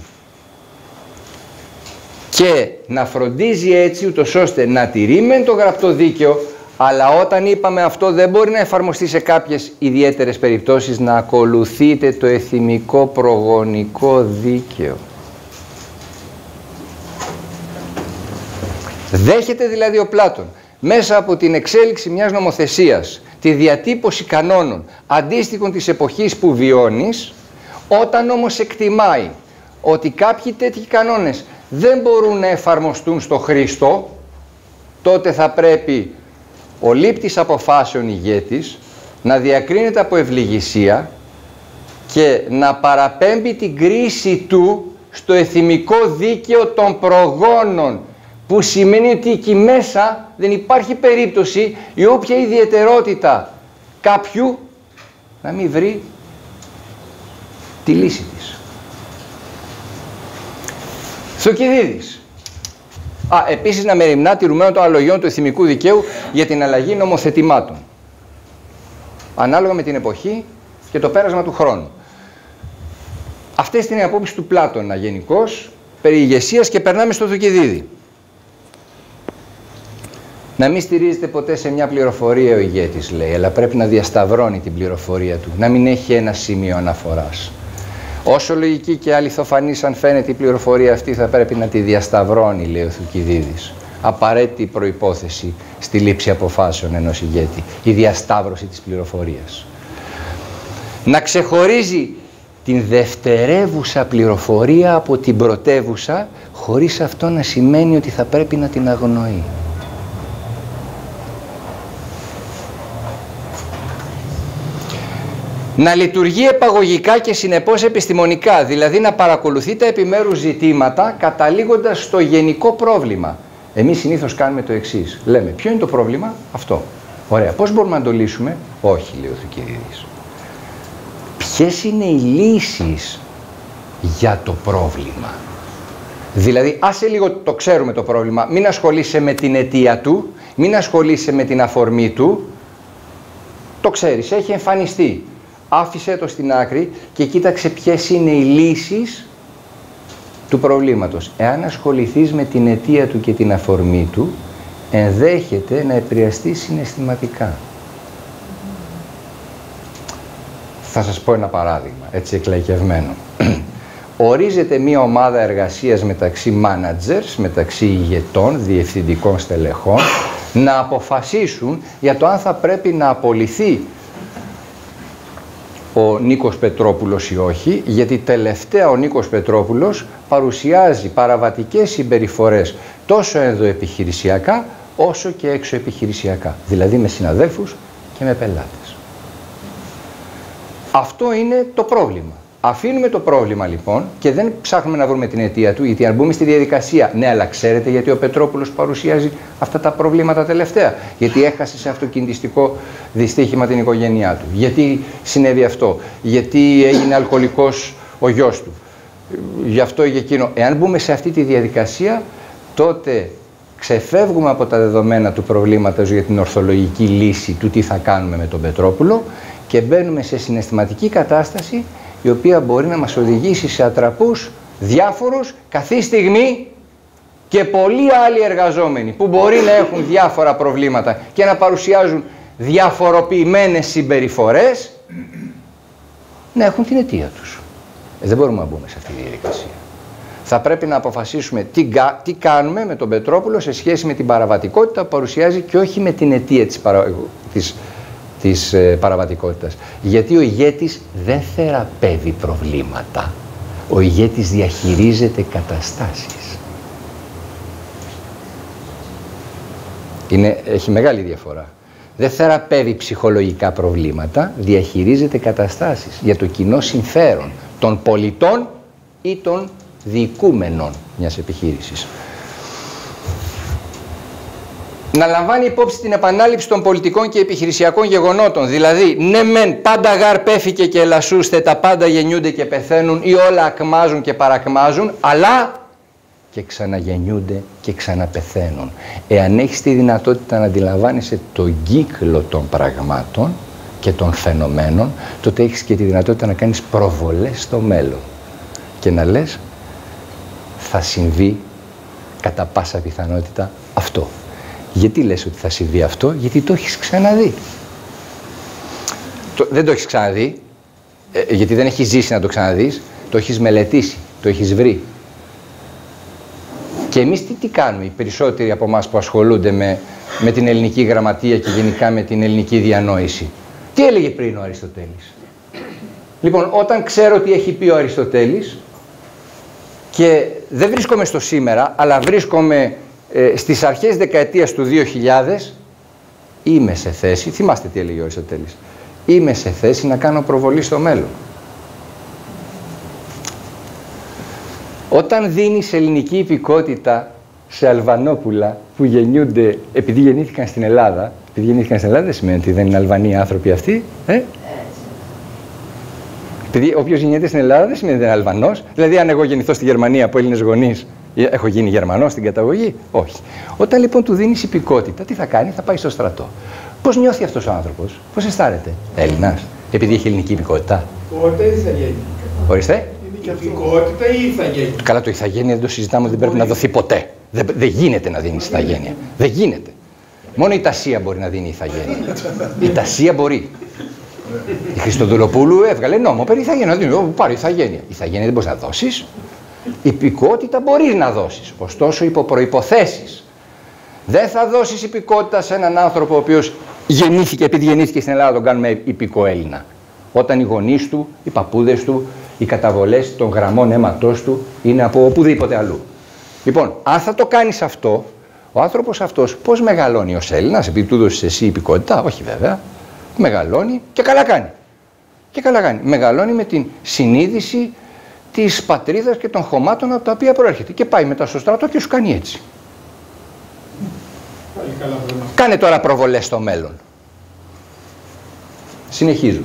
και να φροντίζει έτσι ούτως ώστε να τηρεί μεν το γραπτό δίκαιο, αλλά όταν είπαμε αυτό δεν μπορεί να εφαρμοστεί σε κάποιες ιδιαίτερες περιπτώσεις, να ακολουθείτε το εθιμικό προγονικό δίκαιο. Δέχεται δηλαδή ο Πλάτων μέσα από την εξέλιξη μιας νομοθεσίας τη διατύπωση κανόνων αντίστοιχων της εποχής που βιώνεις, όταν όμως εκτιμάει ότι κάποιοι τέτοιοι κανόνες δεν μπορούν να εφαρμοστούν στο Χρήστο, τότε θα πρέπει ο λήπτης αποφάσεων ηγέτης να διακρίνεται από ευληγησία και να παραπέμπει την κρίση του στο εθιμικό δίκαιο των προγόνων, που σημαίνει ότι εκεί μέσα δεν υπάρχει περίπτωση η όποια ιδιαιτερότητα κάποιου να μην βρει τη λύση της. Θουκυδίδης. Α, επίσης να μεριμνά τηρουμένο των αλογιών του εθιμικού δικαίου για την αλλαγή νομοθετημάτων, ανάλογα με την εποχή και το πέρασμα του χρόνου. Αυτές είναι οι απόψεις του Πλάτωνα γενικώς, περί ηγεσίας, και περνάμε στο Θουκυδίδη. Να μην στηρίζεται ποτέ σε μια πληροφορία ο ηγέτης, λέει, αλλά πρέπει να διασταυρώνει την πληροφορία του, να μην έχει ένα σημείο αναφοράς. Όσο λογική και αληθοφανής αν φαίνεται η πληροφορία αυτή, θα πρέπει να τη διασταυρώνει, λέει ο Θουκυδίδης. Απαραίτητη προϋπόθεση στη λήψη αποφάσεων ενός ηγέτη, η διασταύρωση της πληροφορίας. Να ξεχωρίζει την δευτερεύουσα πληροφορία από την πρωτεύουσα, χωρίς αυτό να σημαίνει ότι θα πρέπει να την αγνοεί. Να λειτουργεί επαγωγικά και συνεπώς επιστημονικά, δηλαδή να παρακολουθεί τα επιμέρους ζητήματα καταλήγοντας στο γενικό πρόβλημα. Εμείς συνήθως κάνουμε το εξής. Λέμε, ποιο είναι το πρόβλημα? Αυτό. Ωραία. Πώς μπορούμε να το λύσουμε? Όχι, λέει ο Θουκυδίδης. Ποιες είναι οι λύσεις για το πρόβλημα? Δηλαδή, άσε λίγο το ξέρουμε το πρόβλημα, μην ασχολείσαι με την αιτία του, μην ασχολείσαι με την αφορμή του, το ξέρεις, έχει εμφανιστεί. Άφησε το στην άκρη και κοίταξε ποιες είναι οι λύσεις του προβλήματος. Εάν ασχοληθείς με την αιτία του και την αφορμή του, ενδέχεται να επηρεαστεί συναισθηματικά. Θα σας πω ένα παράδειγμα, έτσι εκλαϊκευμένο. Ορίζεται μία ομάδα εργασίας μεταξύ managers, μεταξύ ηγετών, διευθυντικών στελεχών, να αποφασίσουν για το αν θα πρέπει να απολυθεί ο Νίκος Πετρόπουλος ή όχι, γιατί τελευταία ο Νίκος Πετρόπουλος παρουσιάζει παραβατικές συμπεριφορές τόσο ενδοεπιχειρησιακά όσο και εξωεπιχειρησιακά, δηλαδή με συναδέλφους και με πελάτες. Αυτό είναι το πρόβλημα. Αφήνουμε το πρόβλημα λοιπόν και δεν ψάχνουμε να βρούμε την αιτία του, γιατί αν μπούμε στη διαδικασία, ναι, αλλά ξέρετε γιατί ο Πετρόπουλος παρουσιάζει αυτά τα προβλήματα τελευταία? Γιατί έχασε σε αυτοκινητιστικό δυστύχημα την οικογένειά του, γιατί συνέβη αυτό, γιατί έγινε αλκοολικός ο γιος του, γι' αυτό ή εκείνο. Εάν μπούμε σε αυτή τη διαδικασία, τότε ξεφεύγουμε από τα δεδομένα του προβλήματος για την ορθολογική λύση του τι θα κάνουμε με τον Πετρόπουλο και μπαίνουμε σε συναισθηματική κατάσταση, η οποία μπορεί να μας οδηγήσει σε ατραπούς διάφορους καθή στιγμή και πολλοί άλλοι εργαζόμενοι που μπορεί να έχουν διάφορα προβλήματα και να παρουσιάζουν διαφοροποιημένες συμπεριφορές, να έχουν την αιτία τους. Ε, δεν μπορούμε να μπούμε σε αυτή τη διαδικασία. Θα πρέπει να αποφασίσουμε τι, τι κάνουμε με τον Πετρόπουλο σε σχέση με την παραβατικότητα που παρουσιάζει και όχι με την αιτία της, παρα, της της ε, παραβατικότητας. Γιατί ο ηγέτης δεν θεραπεύει προβλήματα. Ο ηγέτης διαχειρίζεται καταστάσεις. Είναι, έχει μεγάλη διαφορά. Δεν θεραπεύει ψυχολογικά προβλήματα, διαχειρίζεται καταστάσεις για το κοινό συμφέρον των πολιτών ή των διοικούμενων μιας επιχείρησης. Να λαμβάνει υπόψη την επανάληψη των πολιτικών και επιχειρησιακών γεγονότων. Δηλαδή, ναι μεν πάντα γαρ πέφηκε και ελασσούστε, τα πάντα γεννιούνται και πεθαίνουν ή όλα ακμάζουν και παρακμάζουν, αλλά και ξαναγεννιούνται και ξαναπεθαίνουν. Εάν έχεις τη δυνατότητα να αντιλαμβάνεσαι τον κύκλο των πραγμάτων και των φαινομένων, τότε έχεις και τη δυνατότητα να κάνεις προβολές στο μέλλον και να λες θα συμβεί κατά πάσα πιθανότητα αυτό. Γιατί λες ότι θα συμβεί αυτό? Γιατί το έχεις ξαναδεί. Το, δεν το έχεις ξαναδεί, ε, γιατί δεν έχεις ζήσει να το ξαναδείς, το έχεις μελετήσει, το έχεις βρει. Και εμείς τι, τι κάνουμε, οι περισσότεροι από εμάς που ασχολούνται με, με την ελληνική γραμματεία και γενικά με την ελληνική διανόηση. Τι έλεγε πριν ο Αριστοτέλης? Λοιπόν, όταν ξέρω τι έχει πει ο Αριστοτέλης και δεν βρίσκομαι στο σήμερα, αλλά βρίσκομαι ε, στις αρχές δεκαετίας του δύο χιλιάδες, είμαι σε θέση, θυμάστε τι έλεγε ο Αριστοτέλης, είμαι σε θέση να κάνω προβολή στο μέλλον. Όταν δίνεις ελληνική υπηκότητα σε Αλβανόπουλα που γεννιούνται επειδή γεννήθηκαν στην Ελλάδα, επειδή γεννήθηκαν στην Ελλάδα δεν σημαίνει ότι δεν είναι Αλβανοί άνθρωποι αυτοί, ε? Επειδή όποιος γεννιέται στην Ελλάδα δεν σημαίνει ότι είναι Αλβανός. Δηλαδή, αν εγώ γεννηθώ στη Γερμανία από Έλληνες γονείς, έχω γίνει Γερμανός στην καταγωγή. Όχι. Όταν λοιπόν του δίνεις υπηκότητα, τι θα κάνει, θα πάει στο στρατό. Πώς νιώθει αυτός ο άνθρωπος, πώς αισθάνεται, Έλληνας, επειδή έχει ελληνική υπηκότητα. Πότε ηθαγένεια. Ορίστε. Είναι και υπηκότητα ή ηθαγένεια. Καλά, το ηθαγένεια δεν το συζητάμε, δεν πρέπει να δοθεί ποτέ. Δεν, δεν γίνεται να δίνει ηθαγένεια. Δεν γίνεται. Μόνο η Τασία μπορεί να δίνει ηθαγένεια. Η Τασία μπορεί. Η Χριστοδουλοπούλου έβγαλε νόμο περί ηθαγένεια. Να πάρει ηθαγένεια. Ηθαγένεια δεν μπορεί να δώσει. Υπηκότητα μπορεί να δώσει. Ωστόσο, υπό προϋποθέσεις. Δεν θα δώσει υπηκότητα σε έναν άνθρωπο ο οποίος γεννήθηκε, επειδή γεννήθηκε στην Ελλάδα, τον κάνουμε υπηκό Έλληνα. Όταν οι γονείς του, οι παππούδες του, οι καταβολές των γραμμών αίματός του είναι από οπουδήποτε αλλού. Λοιπόν, αν θα το κάνεις αυτό, ο άνθρωπος αυτός πώς μεγαλώνει ως Έλληνας, επειδή του δώσεις εσύ υπηκότητα, όχι βέβαια, μεγαλώνει και καλά κάνει. Και καλά κάνει. Μεγαλώνει με την συνείδηση της πατρίδας και των χωμάτων από τα οποία προέρχεται. Και πάει μετά στο στρατό και σου κάνει έτσι. Καλά, κάνε τώρα προβολές στο μέλλον. Συνεχίζω.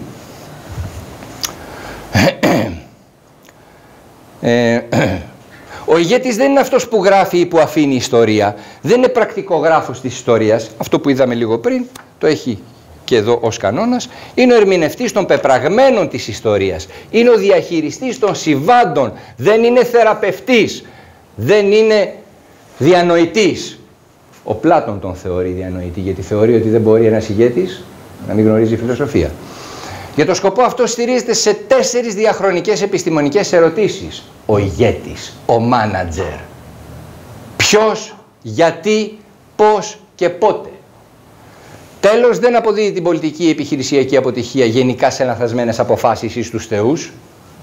ε, Ο ηγέτης δεν είναι αυτός που γράφει ή που αφήνει ιστορία. Δεν είναι πρακτικογράφος της ιστορίας. Αυτό που είδαμε λίγο πριν, το έχει και εδώ ως κανόνας. Είναι ο ερμηνευτής των πεπραγμένων της ιστορίας. Είναι ο διαχειριστής των συμβάντων. Δεν είναι θεραπευτής. Δεν είναι διανοητής. Ο Πλάτων τον θεωρεί διανοητή, γιατί θεωρεί ότι δεν μπορεί ένας ηγέτης να μην γνωρίζει φιλοσοφία. Για το σκοπό αυτό στηρίζεται σε τέσσερις διαχρονικές επιστημονικές ερωτήσεις. Ο ηγέτης, ο μάνατζερ. Ποιος, γιατί, πώς και πότε. Τέλος, δεν αποδίδει την πολιτική επιχειρησιακή αποτυχία γενικά σε λανθασμένες αποφάσεις ή στους θεούς.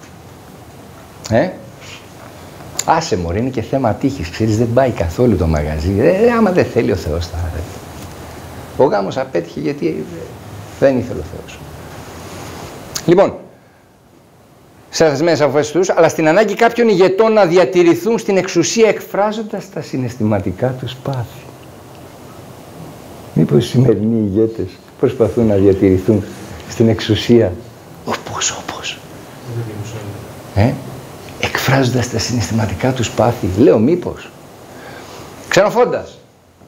Ε? Άσε μωρέ, είναι και θέμα τύχης, ξέρεις, δεν πάει καθόλου το μαγαζί. Ε, άμα δεν θέλει ο Θεός θα... Ο γάμος απέτυχε γιατί δεν ήθελε ο Θεός. Λοιπόν, σε λανθασμένες αποφάσεις τους, αλλά στην ανάγκη κάποιων ηγετών να διατηρηθούν στην εξουσία εκφράζοντας τα συναισθηματικά τους πάθη. Μήπως οι σημερινοί ηγέτες προσπαθούν να διατηρηθούν στην εξουσία όπως, όπως. Ε? Εκφράζοντας τα συναισθηματικά τους πάθη. Λέω μήπως. Ξενοφώντας.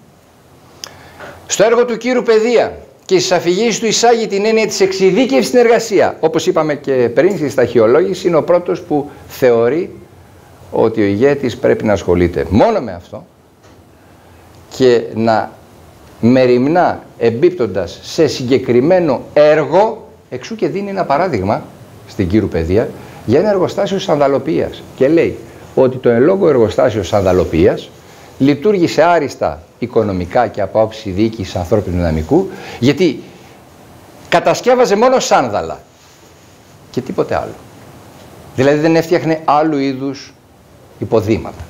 Στο έργο του Κύρου Παιδεία και στις αφηγήσεις του εισάγει την έννοια της εξειδίκευσης στην εργασία. Όπως είπαμε και πριν στη σταχυολόγηση, είναι ο πρώτος που θεωρεί ότι ο ηγέτης πρέπει να ασχολείται μόνο με αυτό και να μεριμνά εμπίπτοντας σε συγκεκριμένο έργο, εξού και δίνει ένα παράδειγμα στην Κύρου Παιδεία για ένα εργοστάσιο σανδαλοποιίας και λέει ότι το εν λόγω εργοστάσιο σανδαλοποιίας λειτουργήσε άριστα οικονομικά και από άποψη διοίκησης ανθρώπινου δυναμικού, γιατί κατασκεύαζε μόνο σάνδαλα και τίποτε άλλο. Δηλαδή δεν έφτιαχνε άλλου είδους υποδήματα.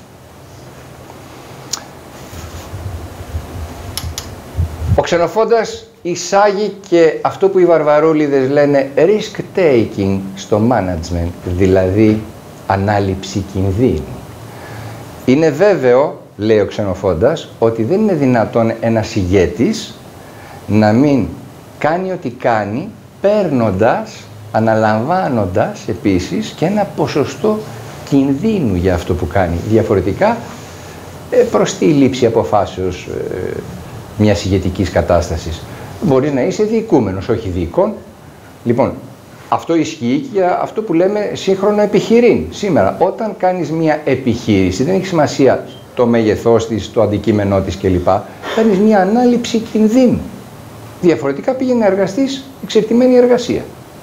Ο Ξενοφώντας εισάγει και αυτό που οι βαρβαρούλιδες λένε risk taking στο management, δηλαδή ανάληψη κινδύνου. Είναι βέβαιο, λέει ο Ξενοφώντας, ότι δεν είναι δυνατόν ένας ηγέτης να μην κάνει ό,τι κάνει, παίρνοντας, αναλαμβάνοντας επίσης και ένα ποσοστό κινδύνου για αυτό που κάνει. Διαφορετικά, προς τη λήψη αποφάσεως ε, μιας ηγετικής κατάστασης. Μπορεί να είσαι διοικούμενος, όχι διοικών. Λοιπόν, αυτό ισχύει και για αυτό που λέμε σύγχρονο επιχειρήν. Σήμερα, όταν κάνεις μια επιχείρηση, δεν έχει σημασία το μέγεθός της, το αντικείμενό της κλπ. Κάνεις μια ανάληψη κινδύνου. Διαφορετικά πήγαινε να εργαστείς εξερτημένη εργασία.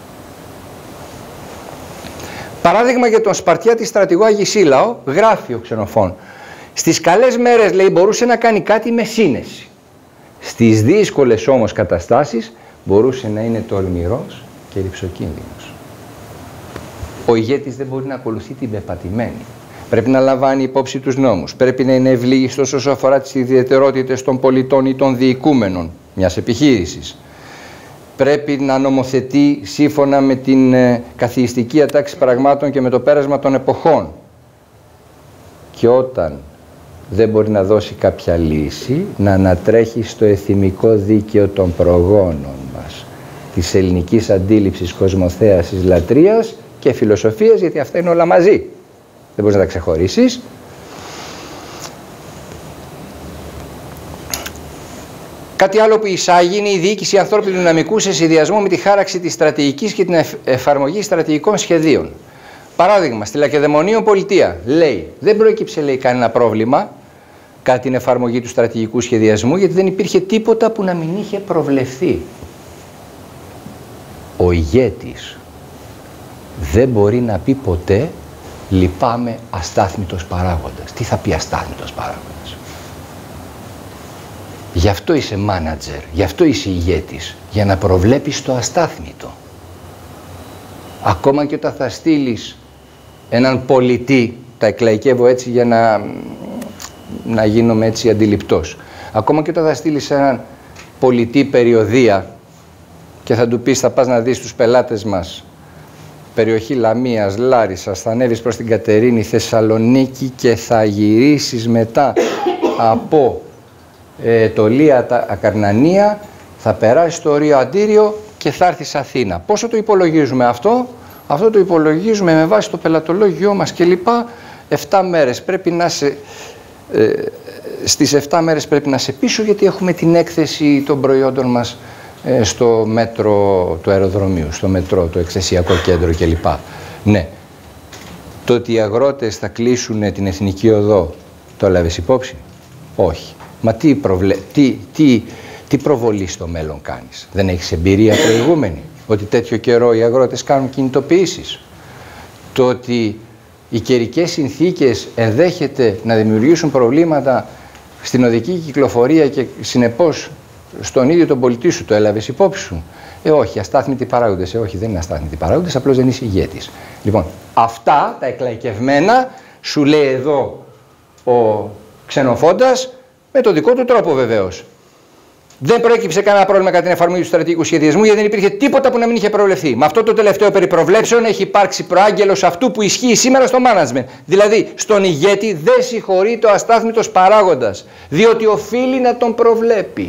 Παράδειγμα για τον Σπαρτιάτη στρατηγό Αγισίλαο, γράφει ο Ξενοφών. Στις καλές μέρες, λέει, μπορούσε να κάνει κάτι με σύνεση. Στις δύσκολες όμως καταστάσεις μπορούσε να είναι τολμηρός και ρυψοκίνδυνος. Ο ηγέτης δεν μπορεί να ακολουθεί την πεπατημένη. πρέπει να λαμβάνει υπόψη τους νόμους, πρέπει να είναι ευλίγιστος όσο αφορά τις ιδιαιτερότητες των πολιτών ή των διοικούμενων μιας επιχείρησης, πρέπει να νομοθετεί σύμφωνα με την ε, καθιιστική ατάξη πραγμάτων και με το πέρασμα των εποχών. Και όταν δεν μπορεί να δώσει κάποια λύση, να ανατρέχει στο εθιμικό δίκαιο των προγόνων μας, της ελληνικής αντίληψης κοσμοθέασης, λατρείας και φιλοσοφίας, γιατί αυτά είναι όλα μαζί. Δεν μπορείς να τα ξεχωρίσεις. Κάτι άλλο που εισάγει είναι η διοίκηση ανθρώπινου δυναμικού σε συνδυασμό με τη χάραξη της στρατηγικής και την εφαρμογή στρατηγικών σχεδίων. Παράδειγμα, στη Λακεδαιμονίων Πολιτεία λέει, δεν προέκυψε λέει κανένα πρόβλημα κατά την εφαρμογή του στρατηγικού σχεδιασμού, γιατί δεν υπήρχε τίποτα που να μην είχε προβλεφθεί. Ο ηγέτης δεν μπορεί να πει ποτέ λυπάμαι αστάθμητος παράγοντας. Τι θα πει αστάθμητος παράγοντας? Γι' αυτό είσαι μάνατζερ, γι' αυτό είσαι ηγέτης, για να προβλέπεις το αστάθμητο. Ακόμα και όταν θα στείλεις έναν πολιτή, τα εκλαϊκεύω έτσι για να, να γίνομαι έτσι αντιληπτός. Ακόμα και όταν θα στείλεις έναν πολιτή περιοδεία και θα του πεις θα πας να δεις τους πελάτες μας, περιοχή Λαμίας, Λάρισσας, θα ανέβεις προς την Κατερίνη, Θεσσαλονίκη και θα γυρίσεις μετά από ε, το Λία Ακαρνανία, θα περάσεις το Ρίο Αντίριο και θα έρθεις Αθήνα. Πόσο το υπολογίζουμε αυτό? Αυτό το υπολογίζουμε με βάση το πελατολόγιό μας και λοιπά. εφτά μέρες πρέπει να σε, ε, στις εφτά μέρες πρέπει να σε πίσω, γιατί έχουμε την έκθεση των προϊόντων μας ε, στο μέτρο του αεροδρομίου, στο μετρό, το εκθεσιακό κέντρο κλπ. Ναι. Το ότι οι αγρότες θα κλείσουν την Εθνική Οδό, το έλαβες υπόψη? Όχι. Μα τι, προβλε... τι, τι, τι προβολή στο μέλλον κάνεις? Δεν έχεις εμπειρία προηγούμενη ότι τέτοιο καιρό οι αγρότες κάνουν κινητοποιήσεις? Το ότι οι καιρικές συνθήκες ενδέχεται να δημιουργήσουν προβλήματα στην οδική κυκλοφορία και συνεπώς στον ίδιο τον πολιτή σου, το έλαβες υπόψη σου? Ε, όχι, αστάθμητοι παράγοντες. Ε, όχι, δεν είναι αστάθμητοι παράγοντες, απλώς δεν είσαι ηγέτης. Λοιπόν, αυτά τα εκλαϊκευμένα σου λέει εδώ ο Ξενοφόντας, με τον δικό του τρόπο βεβαίως. Δεν προέκυψε κανένα πρόβλημα κατά την εφαρμογή του στρατηγικού σχεδιασμού, γιατί δεν υπήρχε τίποτα που να μην είχε προβλεφθεί. Με αυτό το τελευταίο περί προβλέψεων έχει υπάρξει προάγγελος αυτού που ισχύει σήμερα στο management. Δηλαδή, στον ηγέτη δεν συγχωρείται ο αστάθμητος παράγοντας, διότι οφείλει να τον προβλέπει.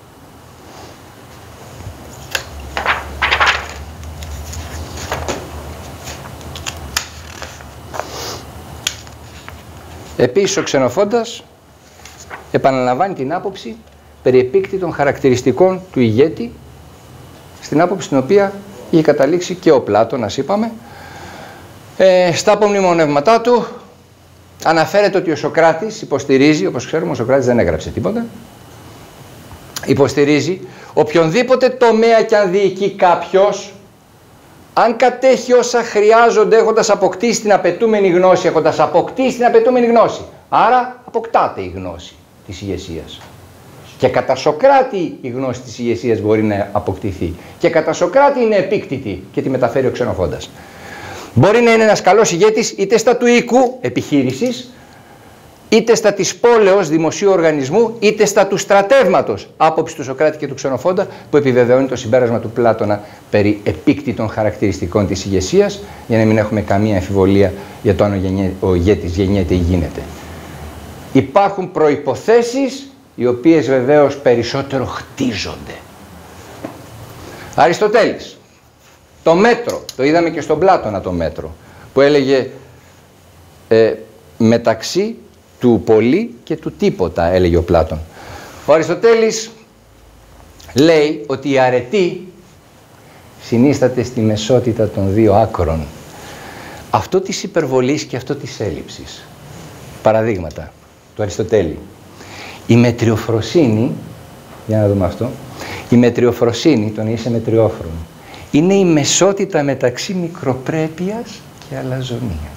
Επίσης, ο Ξενοφόντας επαναλαμβάνει την άποψη περί επίκτητων χαρακτηριστικών του ηγέτη, στην άποψη την οποία είχε καταλήξει και ο Πλάτωνας, είπαμε. Ε, στα απομνημονεύματά του αναφέρεται ότι ο Σωκράτης υποστηρίζει, όπως ξέρουμε ο Σωκράτης δεν έγραψε τίποτα, υποστηρίζει οποιονδήποτε τομέα κι αν διοικεί κάποιος, αν κατέχει όσα χρειάζονται έχοντας αποκτήσει την απαιτούμενη γνώση, έχοντας αποκτήσει την απαιτούμενη γνώση, άρα αποκτάται η γνώση της ηγεσίας. Και κατά Σωκράτη η γνώση της ηγεσίας μπορεί να αποκτηθεί. Και κατά Σωκράτη είναι επίκτητη και τη μεταφέρει ο Ξενοφόντας. Μπορεί να είναι ένας καλός ηγέτης είτε στα του οίκου επιχείρησης, είτε στα της πόλεως δημοσίου οργανισμού, είτε στα του στρατεύματος, άποψη του Σωκράτη και του Ξενοφόντα, που επιβεβαιώνει το συμπέρασμα του Πλάτωνα περί επίκτητων χαρακτηριστικών της ηγεσίας, για να μην έχουμε καμία αμφιβολία για το αν ο ηγέτης γεννιέται ή γίνεται. Υπάρχουν προϋποθέσεις οι οποίες βεβαίως περισσότερο χτίζονται. Αριστοτέλης. Το μέτρο, το είδαμε και στον Πλάτωνα το μέτρο, που έλεγε ε, μεταξύ του πολύ και του τίποτα, έλεγε ο Πλάτων. Ο Αριστοτέλης λέει ότι η αρετή συνίσταται στη μεσότητα των δύο άκρων. Αυτό της υπερβολής και αυτό της έλλειψης. Παραδείγματα του Αριστοτέλη. Η μετριοφροσύνη, για να δούμε αυτό, η μετριοφροσύνη, το να είσαι μετριόφρον, είναι η μεσότητα μεταξύ μικροπρέπειας και αλαζονίας.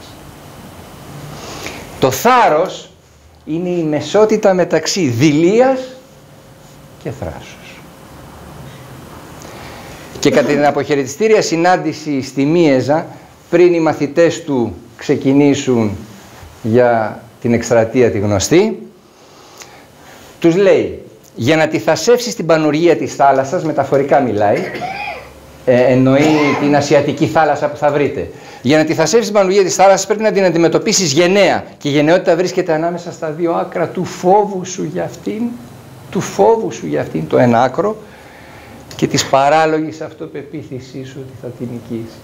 Το θάρρος είναι η μεσότητα μεταξύ δειλίας και θράσους. Και κατά την αποχαιρετιστήρια συνάντηση στη Μίεζα, πριν οι μαθητές του ξεκινήσουν για την εκστρατεία τη γνωστή, τους λέει, για να τη θασεύσεις την πανουργία της θάλασσας, μεταφορικά μιλάει, ε, εννοεί την Ασιατική θάλασσα που θα βρείτε. Για να τη θασεύσεις την πανουργία της θάλασσας πρέπει να την αντιμετωπίσεις γενναία. Και η γενναιότητα βρίσκεται ανάμεσα στα δύο άκρα του φόβου σου για αυτήν, του φόβου σου για αυτήν το ένα άκρο και της παράλογης αυτοπεποίθησής σου ότι θα την νικήσεις.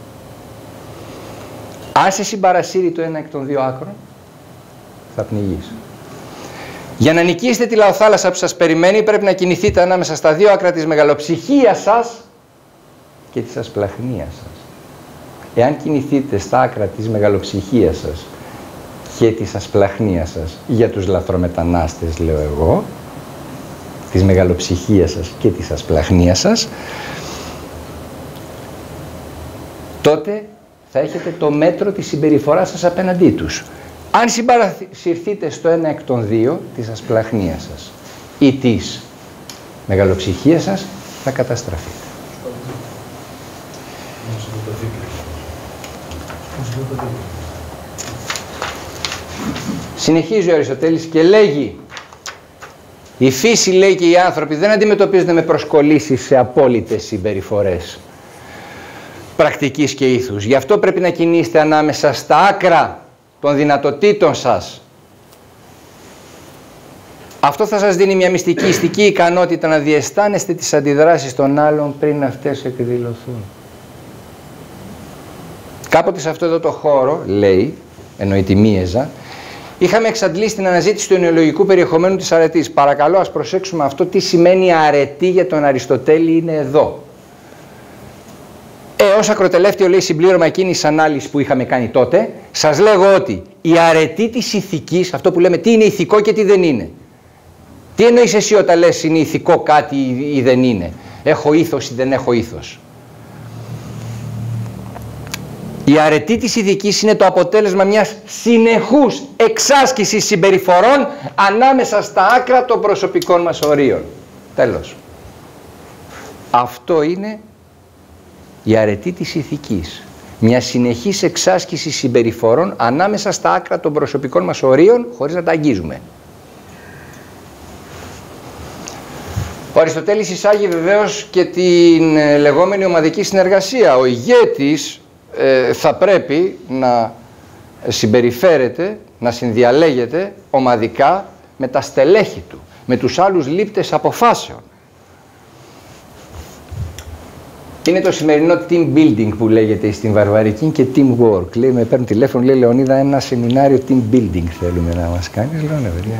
Αν σε συμπαρασύρει το ένα εκ των δύο άκρων, θα πνιγείς. Για να νικήσετε τη λαοθάλασσα που σας περιμένει, πρέπει να κινηθείτε ανάμεσα στα δύο άκρα της μεγαλοψυχίας σας και της ασπλαχνίας σας. Εάν κινηθείτε στα άκρα της μεγαλοψυχίας σας και της ασπλαχνίας σας, για τους λαθρομετανάστες λέω εγώ, της μεγαλοψυχίας σας και της ασπλαχνίας σας, τότε θα έχετε το μέτρο της συμπεριφοράς σας απέναντί τους. Αν συμπαρασυρθείτε στο ένα εκ των δύο, της ασπλαχνίας σας ή της μεγαλοψυχίας σας, θα καταστραφείτε. Συνεχίζει ο Αριστοτέλης και λέγει, η φύση, λέει, και οι άνθρωποι δεν αντιμετωπίζονται με προσκολήσεις σε απόλυτες συμπεριφορές πρακτικής και ήθους. Γι' αυτό πρέπει να κινείστε ανάμεσα στα άκρα των δυνατοτήτων σας. Αυτό θα σας δίνει μια μυστικιστική ικανότητα να διαισθάνεστε τις αντιδράσεις των άλλων πριν αυτές εκδηλωθούν. Κάποτε σε αυτό εδώ το χώρο, λέει, εννοεί τη Μίεζα, είχαμε εξαντλήσει την αναζήτηση του ενοιολογικού περιεχομένου της αρετής. Παρακαλώ, ας προσέξουμε αυτό, τι σημαίνει αρετή για τον Αριστοτέλη είναι εδώ. Ε, ως ακροτελεύτιο, λέει, συμπλήρωμα εκείνης της ανάλυσης που είχαμε κάνει τότε, σας λέγω ότι η αρετή της ηθικής, αυτό που λέμε τι είναι ηθικό και τι δεν είναι. Τι εννοείς εσύ όταν λες είναι ηθικό κάτι ή δεν είναι. Έχω ήθος ή δεν έχω ήθος. Η αρετή της ηθικής είναι το αποτέλεσμα μιας συνεχούς εξάσκησης συμπεριφορών ανάμεσα στα άκρα των προσωπικών μας ορίων. Τέλος. Αυτό είναι η αρετή της ηθικής. Μια συνεχής εξάσκηση συμπεριφορών ανάμεσα στα άκρα των προσωπικών μας ορίων χωρίς να τα αγγίζουμε. Ο Αριστοτέλης εισάγει βεβαίως και την λεγόμενη ομαδική συνεργασία. Ο ηγέτης ε, θα πρέπει να συμπεριφέρεται, να συνδιαλέγεται ομαδικά με τα στελέχη του, με τους άλλους λήπτες αποφάσεων. Είναι το σημερινό team building που λέγεται στην βαρβαρική και teamwork. Λέει, με παίρνουν τηλέφωνο, λέει, Λεωνίδα, ένα σεμινάριο team building θέλουμε να μας κάνεις. Λέω, ναι, παιδιά.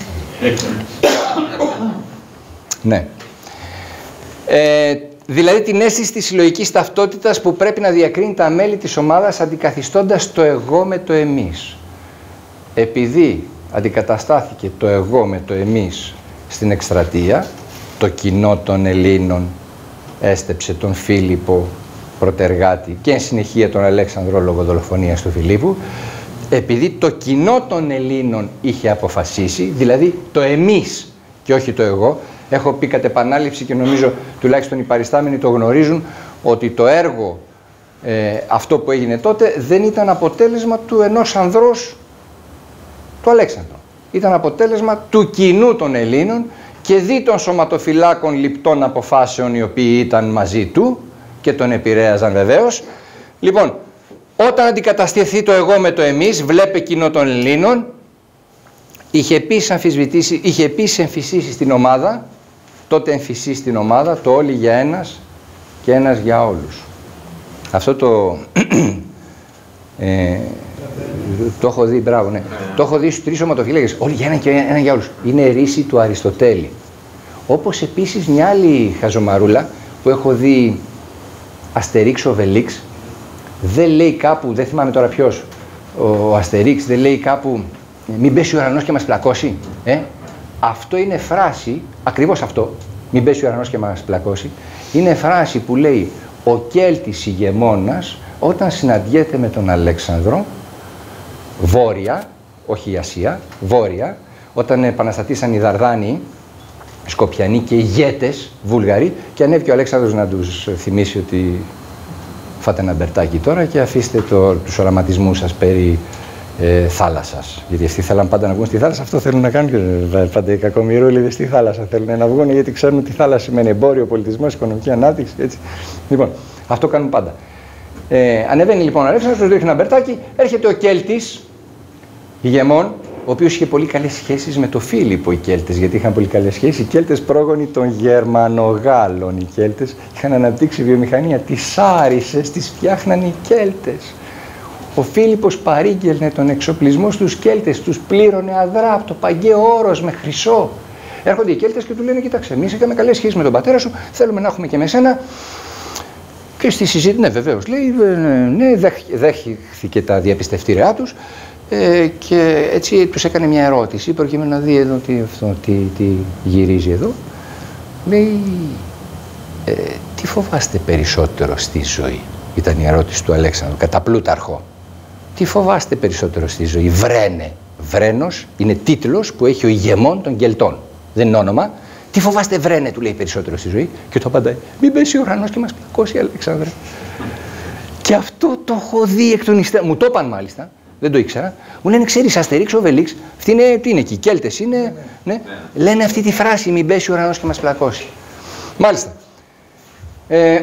Ναι. Ε, δηλαδή την αίσθηση της συλλογικής ταυτότητας που πρέπει να διακρίνει τα μέλη της ομάδας αντικαθιστώντας το εγώ με το εμείς. Επειδή αντικαταστάθηκε το εγώ με το εμείς στην εκστρατεία, το κοινό των Ελλήνων έστεψε τον Φίλιππο πρωτεργάτη και εν συνεχεία τον Αλέξανδρο λόγω δολοφονίας του Φιλίππου, επειδή το κοινό των Ελλήνων είχε αποφασίσει, δηλαδή το εμείς και όχι το εγώ. Έχω πει κατ' επανάληψη και νομίζω τουλάχιστον οι παριστάμενοι το γνωρίζουν ότι το έργο ε, αυτό που έγινε τότε δεν ήταν αποτέλεσμα του ενός ανδρός του Αλέξανδρου. Ήταν αποτέλεσμα του κοινού των Ελλήνων και δι των σωματοφυλάκων λιπτών αποφάσεων οι οποίοι ήταν μαζί του και τον επηρέαζαν βεβαίως. Λοιπόν, όταν αντικαταστηθεί το εγώ με το εμείς, βλέπε κοινό των Ελλήνων, είχε επίσης αμφισβητήσει, είχε επίσης εμφυσίσει στην ομάδα, τότε εμφυσίσει στην ομάδα, το όλοι για ένας και ένας για όλους. Αυτό το, ε, το έχω δει, μπράβο, ναι. Το έχω δει στους τρεις σωματοφύλακες, όλοι για έναν και ένα για όλους. Είναι ρίση του Αριστοτέλη. Όπως επίσης μια άλλη χαζομαρούλα που έχω δει, Αστερίξ Οβελίξ, δεν λέει κάπου, δεν θυμάμαι τώρα ποιος, ο Αστερίξ δεν λέει κάπου μην πέσει ο ουρανός και μας πλακώσει. Ε? Αυτό είναι φράση, ακριβώς αυτό, μην πέσει ο ουρανός και μας πλακώσει, είναι φράση που λέει ο Κέλτης ηγεμόνας όταν συναντιέται με τον Αλέξανδρο, βόρεια, όχι η Ασία, βόρεια, όταν επαναστατήσαν οι Δαρδάνοι, Σκοπιανοί και ηγέτες Βούλγαροι και ανέβηκε ο Αλέξανδρος να τους θυμίσει ότι φάτε ένα μπερτάκι τώρα και αφήστε το, τους οραματισμούς σας περί ε, θάλασσας. Γιατί αυτοί θέλαν πάντα να βγουν στη θάλασσα, αυτό θέλουν να κάνουν και πάντα οι κακομοιρούλιδες στη θάλασσα. Θέλουν να βγουν γιατί ξέρουν ότι η θάλασσα σημαίνει εμπόριο, πολιτισμός, οικονομική ανάπτυξη. Έτσι. Λοιπόν, αυτό κάνουν πάντα. Ε, ανεβαίνει λοιπόν ο Αλέξανδρος, του ρίχνει ένα μπερτάκι, έρχεται ο Κέλτης, ηγεμόν, ο οποίος είχε πολύ καλές σχέσεις με τον Φίλιππο οι Κέλτες, γιατί είχαν πολύ καλές σχέσεις. Οι Κέλτες πρόγονοι των Γερμανογάλων. Οι Κέλτες είχαν αναπτύξει βιομηχανία. Τις άρισες τις φτιάχναν οι Κέλτες. Ο Φίλιππος παρήγγελνε τον εξοπλισμό στους Κέλτες, τους πλήρωνε αδρά από το Παγκαίο Όρος με χρυσό. Έρχονται οι Κέλτες και του λένε: κοίταξε, εμείς είχαμε καλές σχέσεις με τον πατέρα σου, θέλουμε να έχουμε και με σένα. Και στη συζήτηση, ναι, βεβαίως, λέει, ναι, δέχθηκε τα διαπιστευτήριά τους. Ε, και έτσι τους έκανε μια ερώτηση προκειμένου να δει εδώ τι, αυτό, τι, τι γυρίζει εδώ. Λέει, ε, τι φοβάστε περισσότερο στη ζωή? Ήταν η ερώτηση του Αλέξανδρου, κατά Πλούταρχο. Τι φοβάστε περισσότερο στη ζωή? Βρένε. Βρένος είναι τίτλος που έχει ο ηγεμόν των Κελτών. Δεν είναι όνομα. Τι φοβάστε, βρένε, του λέει, περισσότερο στη ζωή? Και το απαντάει, μην πέσει ο ουρανός και μας πλακώσει, Αλέξανδρε. Και αυτό το έχω δει εκ των υστέρων. Μου το είπαν μάλιστα. Δεν το ήξερα. Μου λένε, ξέρεις, Αστερίξ, Οβελίξ, αυτοί είναι, τι είναι εκεί, Κέλτες είναι, ναι, ναι. Ναι. Λένε αυτή τη φράση, μην πέσει ο ουρανός και μας πλακώσει. Μάλιστα. Ε,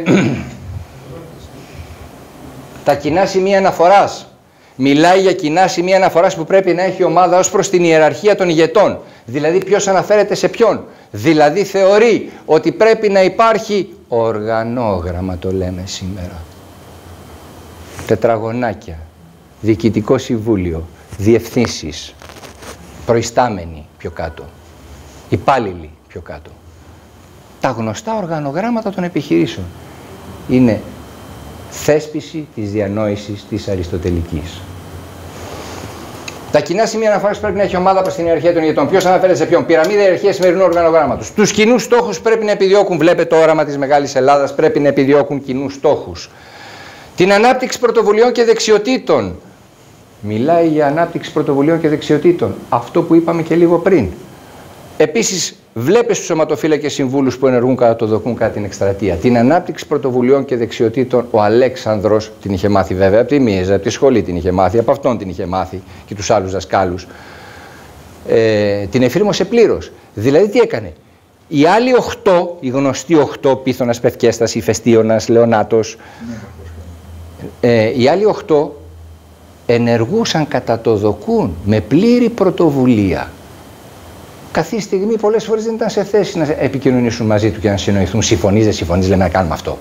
τα κοινά σημεία αναφοράς. Μιλάει για κοινά σημεία αναφοράς που πρέπει να έχει η ομάδα ως προς την ιεραρχία των ηγετών. Δηλαδή ποιος αναφέρεται σε ποιον. Δηλαδή θεωρεί ότι πρέπει να υπάρχει οργανόγραμμα, το λέμε σήμερα. Τετραγωνάκια. Διοικητικό συμβούλιο, διευθύνσεις, προϊστάμενοι πιο κάτω, υπάλληλοι πιο κάτω. Τα γνωστά οργανογράμματα των επιχειρήσεων είναι θέσπιση της διανόησης της αριστοτελικής. Τα κοινά σημεία αναφοράς πρέπει να έχει ομάδα προς την ιεραρχία των ηγετών. Ποιος αναφέρεται σε ποιον? Πυραμίδα ιεραρχία σημερινού οργανογράμματος. Τους κοινούς στόχους πρέπει να επιδιώκουν. Βλέπετε το όραμα της Μεγάλης Ελλάδας, πρέπει να επιδιώκουν κοινούς στόχους. Την ανάπτυξη πρωτοβουλειών και δεξιοτήτων. Μιλάει για ανάπτυξη πρωτοβουλειών και δεξιοτήτων. Αυτό που είπαμε και λίγο πριν. Επίσης, βλέπεις τους σωματοφύλακες συμβούλους που ενεργούν κατά το δοκούν κατά την εκστρατεία. Την ανάπτυξη πρωτοβουλειών και δεξιοτήτων ο Αλέξανδρος την είχε μάθει βέβαια από τη Μίεζα, από τη σχολή την είχε μάθει, από αυτόν την είχε μάθει και τους άλλους δασκάλους. Ε, την εφήρμοσε πλήρως. Δηλαδή τι έκανε? Οι άλλοι οχτώ, οι γνωστοί οχτώ, Πίθωνας, Πευκέστας, Ηφαιστίωνας, Λεωνάτος, ε, οι άλλοι οχτώ ενεργούσαν κατά το δοκούν με πλήρη πρωτοβουλία. Καθή στιγμή πολλές φορές δεν ήταν σε θέση να επικοινωνήσουν μαζί του και να συνοηθούν. Συμφωνείς, δεν συμφωνείς, λέμε να κάνουμε αυτό.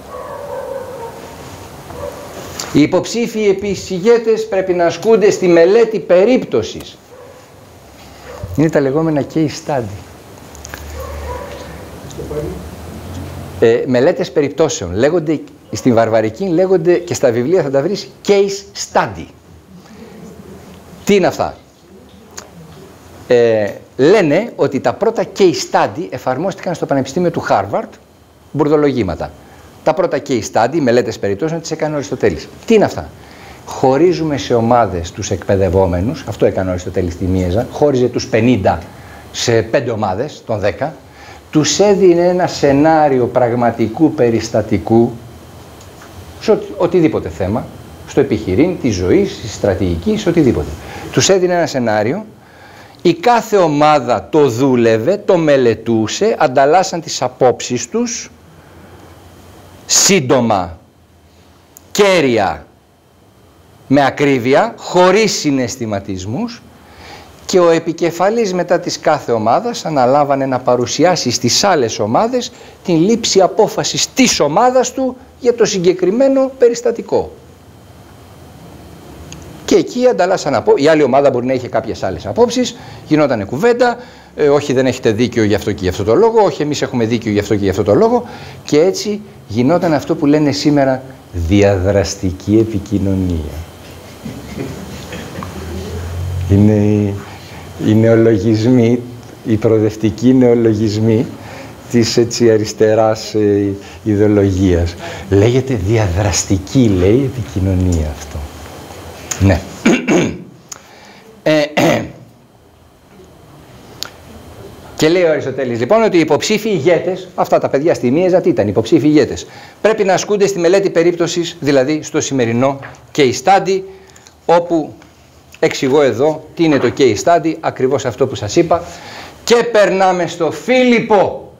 Οι υποψήφιοι επίσης ηγέτες πρέπει να ασκούνται στη μελέτη περίπτωσης. Είναι τα λεγόμενα case study. Ε, μελέτες περιπτώσεων. Λέγονται, στην βαρβαρική λέγονται και στα βιβλία θα τα βρεις case study. Τι είναι αυτά? Ε, λένε ότι τα πρώτα case study εφαρμόστηκαν στο Πανεπιστήμιο του Χάρβαρντ, μπουρδολογήματα. Τα πρώτα case study, μελέτες περιπτώσεων, τις έκανε ο Αριστοτέλης. Τι είναι αυτά? Χωρίζουμε σε ομάδες τους εκπαιδευόμενους, αυτό έκανε ο Αριστοτέλης στη Μίεζα, χώριζε τους πενήντα σε πέντε ομάδες, των δέκα, τους έδινε ένα σενάριο πραγματικού περιστατικού σε οτιδήποτε θέμα, στο επιχειρήν, της ζωής, της στρατηγικής, οτιδήποτε. Τους έδινε ένα σενάριο, η κάθε ομάδα το δούλευε, το μελετούσε, ανταλλάσσαν τις απόψεις τους, σύντομα, κέρια, με ακρίβεια, χωρίς συναισθηματισμούς, και ο επικεφαλής μετά της κάθε ομάδας αναλάβανε να παρουσιάσει στις άλλες ομάδες την λήψη απόφασης της ομάδας του για το συγκεκριμένο περιστατικό. Και εκεί ανταλλάσσαν απόψεις. Η άλλη ομάδα μπορεί να είχε κάποιες άλλες απόψεις, γινόταν κουβέντα, ε, όχι δεν έχετε δίκιο γι' αυτό και γι' αυτό το λόγο, όχι εμείς έχουμε δίκιο γι' αυτό και γι' αυτό το λόγο, και έτσι γινόταν αυτό που λένε σήμερα διαδραστική επικοινωνία. Είναι οι, οι νεολογισμοί, οι προοδευτικοί νεολογισμοί της έτσι αριστεράς ε, ιδεολογίας. Λέγεται διαδραστική, λέει, επικοινωνία αυτό. Ναι. ε, ε. Και λέει ο Αριστοτέλης λοιπόν ότι οι υποψήφιοι ηγέτες, αυτά τα παιδιά στη Μίεζα τι ήταν, υποψήφιοι ηγέτες, πρέπει να ασκούνται στη μελέτη περίπτωσης, δηλαδή στο σημερινό case study, όπου εξηγώ εδώ τι είναι το case study, ακριβώς αυτό που σας είπα. Και περνάμε στο Φίλιππο.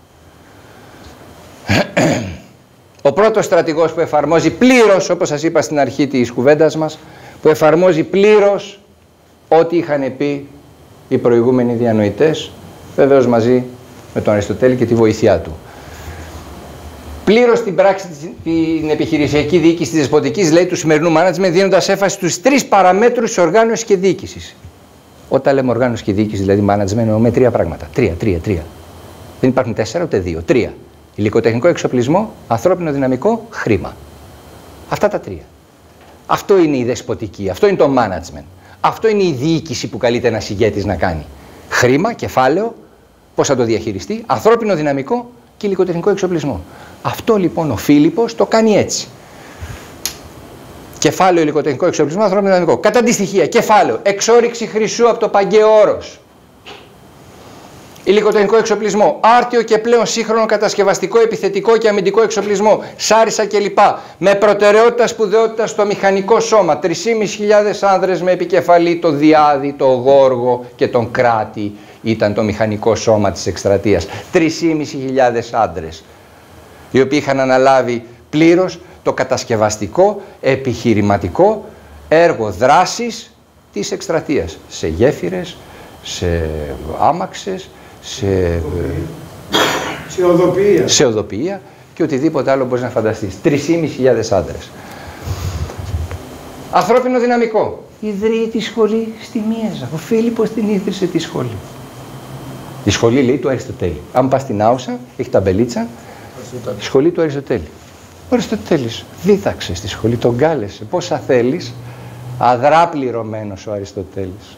Ο πρώτος στρατηγός που εφαρμόζει πλήρως, όπως σας είπα στην αρχή της κουβέντας μας, που εφαρμόζει πλήρως ό,τι είχαν πει οι προηγούμενοι διανοητές, βεβαίως μαζί με τον Αριστοτέλη και τη βοήθειά του. Πλήρως την πράξη, την επιχειρησιακή διοίκηση της δεσποτικής, λέει, του σημερινού management, δίνοντας έμφαση στους τρεις παραμέτρους οργάνωσης και διοίκησης. Όταν λέμε οργάνωση και διοίκηση, δηλαδή management, εννοούμε τρία πράγματα. Τρία, τρία, τρία. Δεν υπάρχουν τέσσερα ούτε δύο. Τρία. Υλικοτεχνικό εξοπλισμό, ανθρώπινο δυναμικό, χρήμα. Αυτά τα τρία. Αυτό είναι η δεσποτική, αυτό είναι το management. Αυτό είναι η διοίκηση που καλείται ένας ηγέτης να κάνει. Χρήμα, κεφάλαιο, πώς θα το διαχειριστεί, ανθρώπινο δυναμικό και υλικοτεχνικό εξοπλισμό. Αυτό λοιπόν ο Φίλιππος το κάνει έτσι. Κεφάλαιο, υλικοτεχνικό εξοπλισμό, ανθρώπινο δυναμικό. Κατά αντιστοιχεία, κεφάλαιο, εξόρυξη χρυσού από το Παγκαίο Όρος. Υλικοτεχνικό εξοπλισμό, άρτιο και πλέον σύγχρονο κατασκευαστικό, επιθετικό και αμυντικό εξοπλισμό, σάρισα κλπ. Με προτεραιότητα σπουδαιότητα στο μηχανικό σώμα. τρεις χιλιάδες πεντακόσιοι άνδρες με επικεφαλή το Διάδη, το Γόργο και τον Κράτη ήταν το μηχανικό σώμα της εκστρατείας. τρεις χιλιάδες πεντακόσιοι άνδρες, οι οποίοι είχαν αναλάβει πλήρως το κατασκευαστικό, επιχειρηματικό έργο δράσης της εκστρατείας. Σε γέφυρες, σε άμαξες, σε, σε, οδοποιία. σε οδοποιία και οτιδήποτε άλλο μπορείς να φανταστείς. τρεις χιλιάδες πεντακόσιοι άντρες. Ανθρώπινο δυναμικό. Ιδρύει τη σχολή στη Μίεζα. Ο Φίλιππος την ίδρυσε τη σχολή. Η σχολή, λέει, του Αριστοτέλη. Αν πας στην Άουσα, έχει ταμπελίτσα, η σχολή του Αριστοτέλη. Ο Αριστοτέλης δίδαξε στη σχολή, τον κάλεσε. Πόσα θέλεις, αδρά πληρωμένος ο Αριστοτέλης.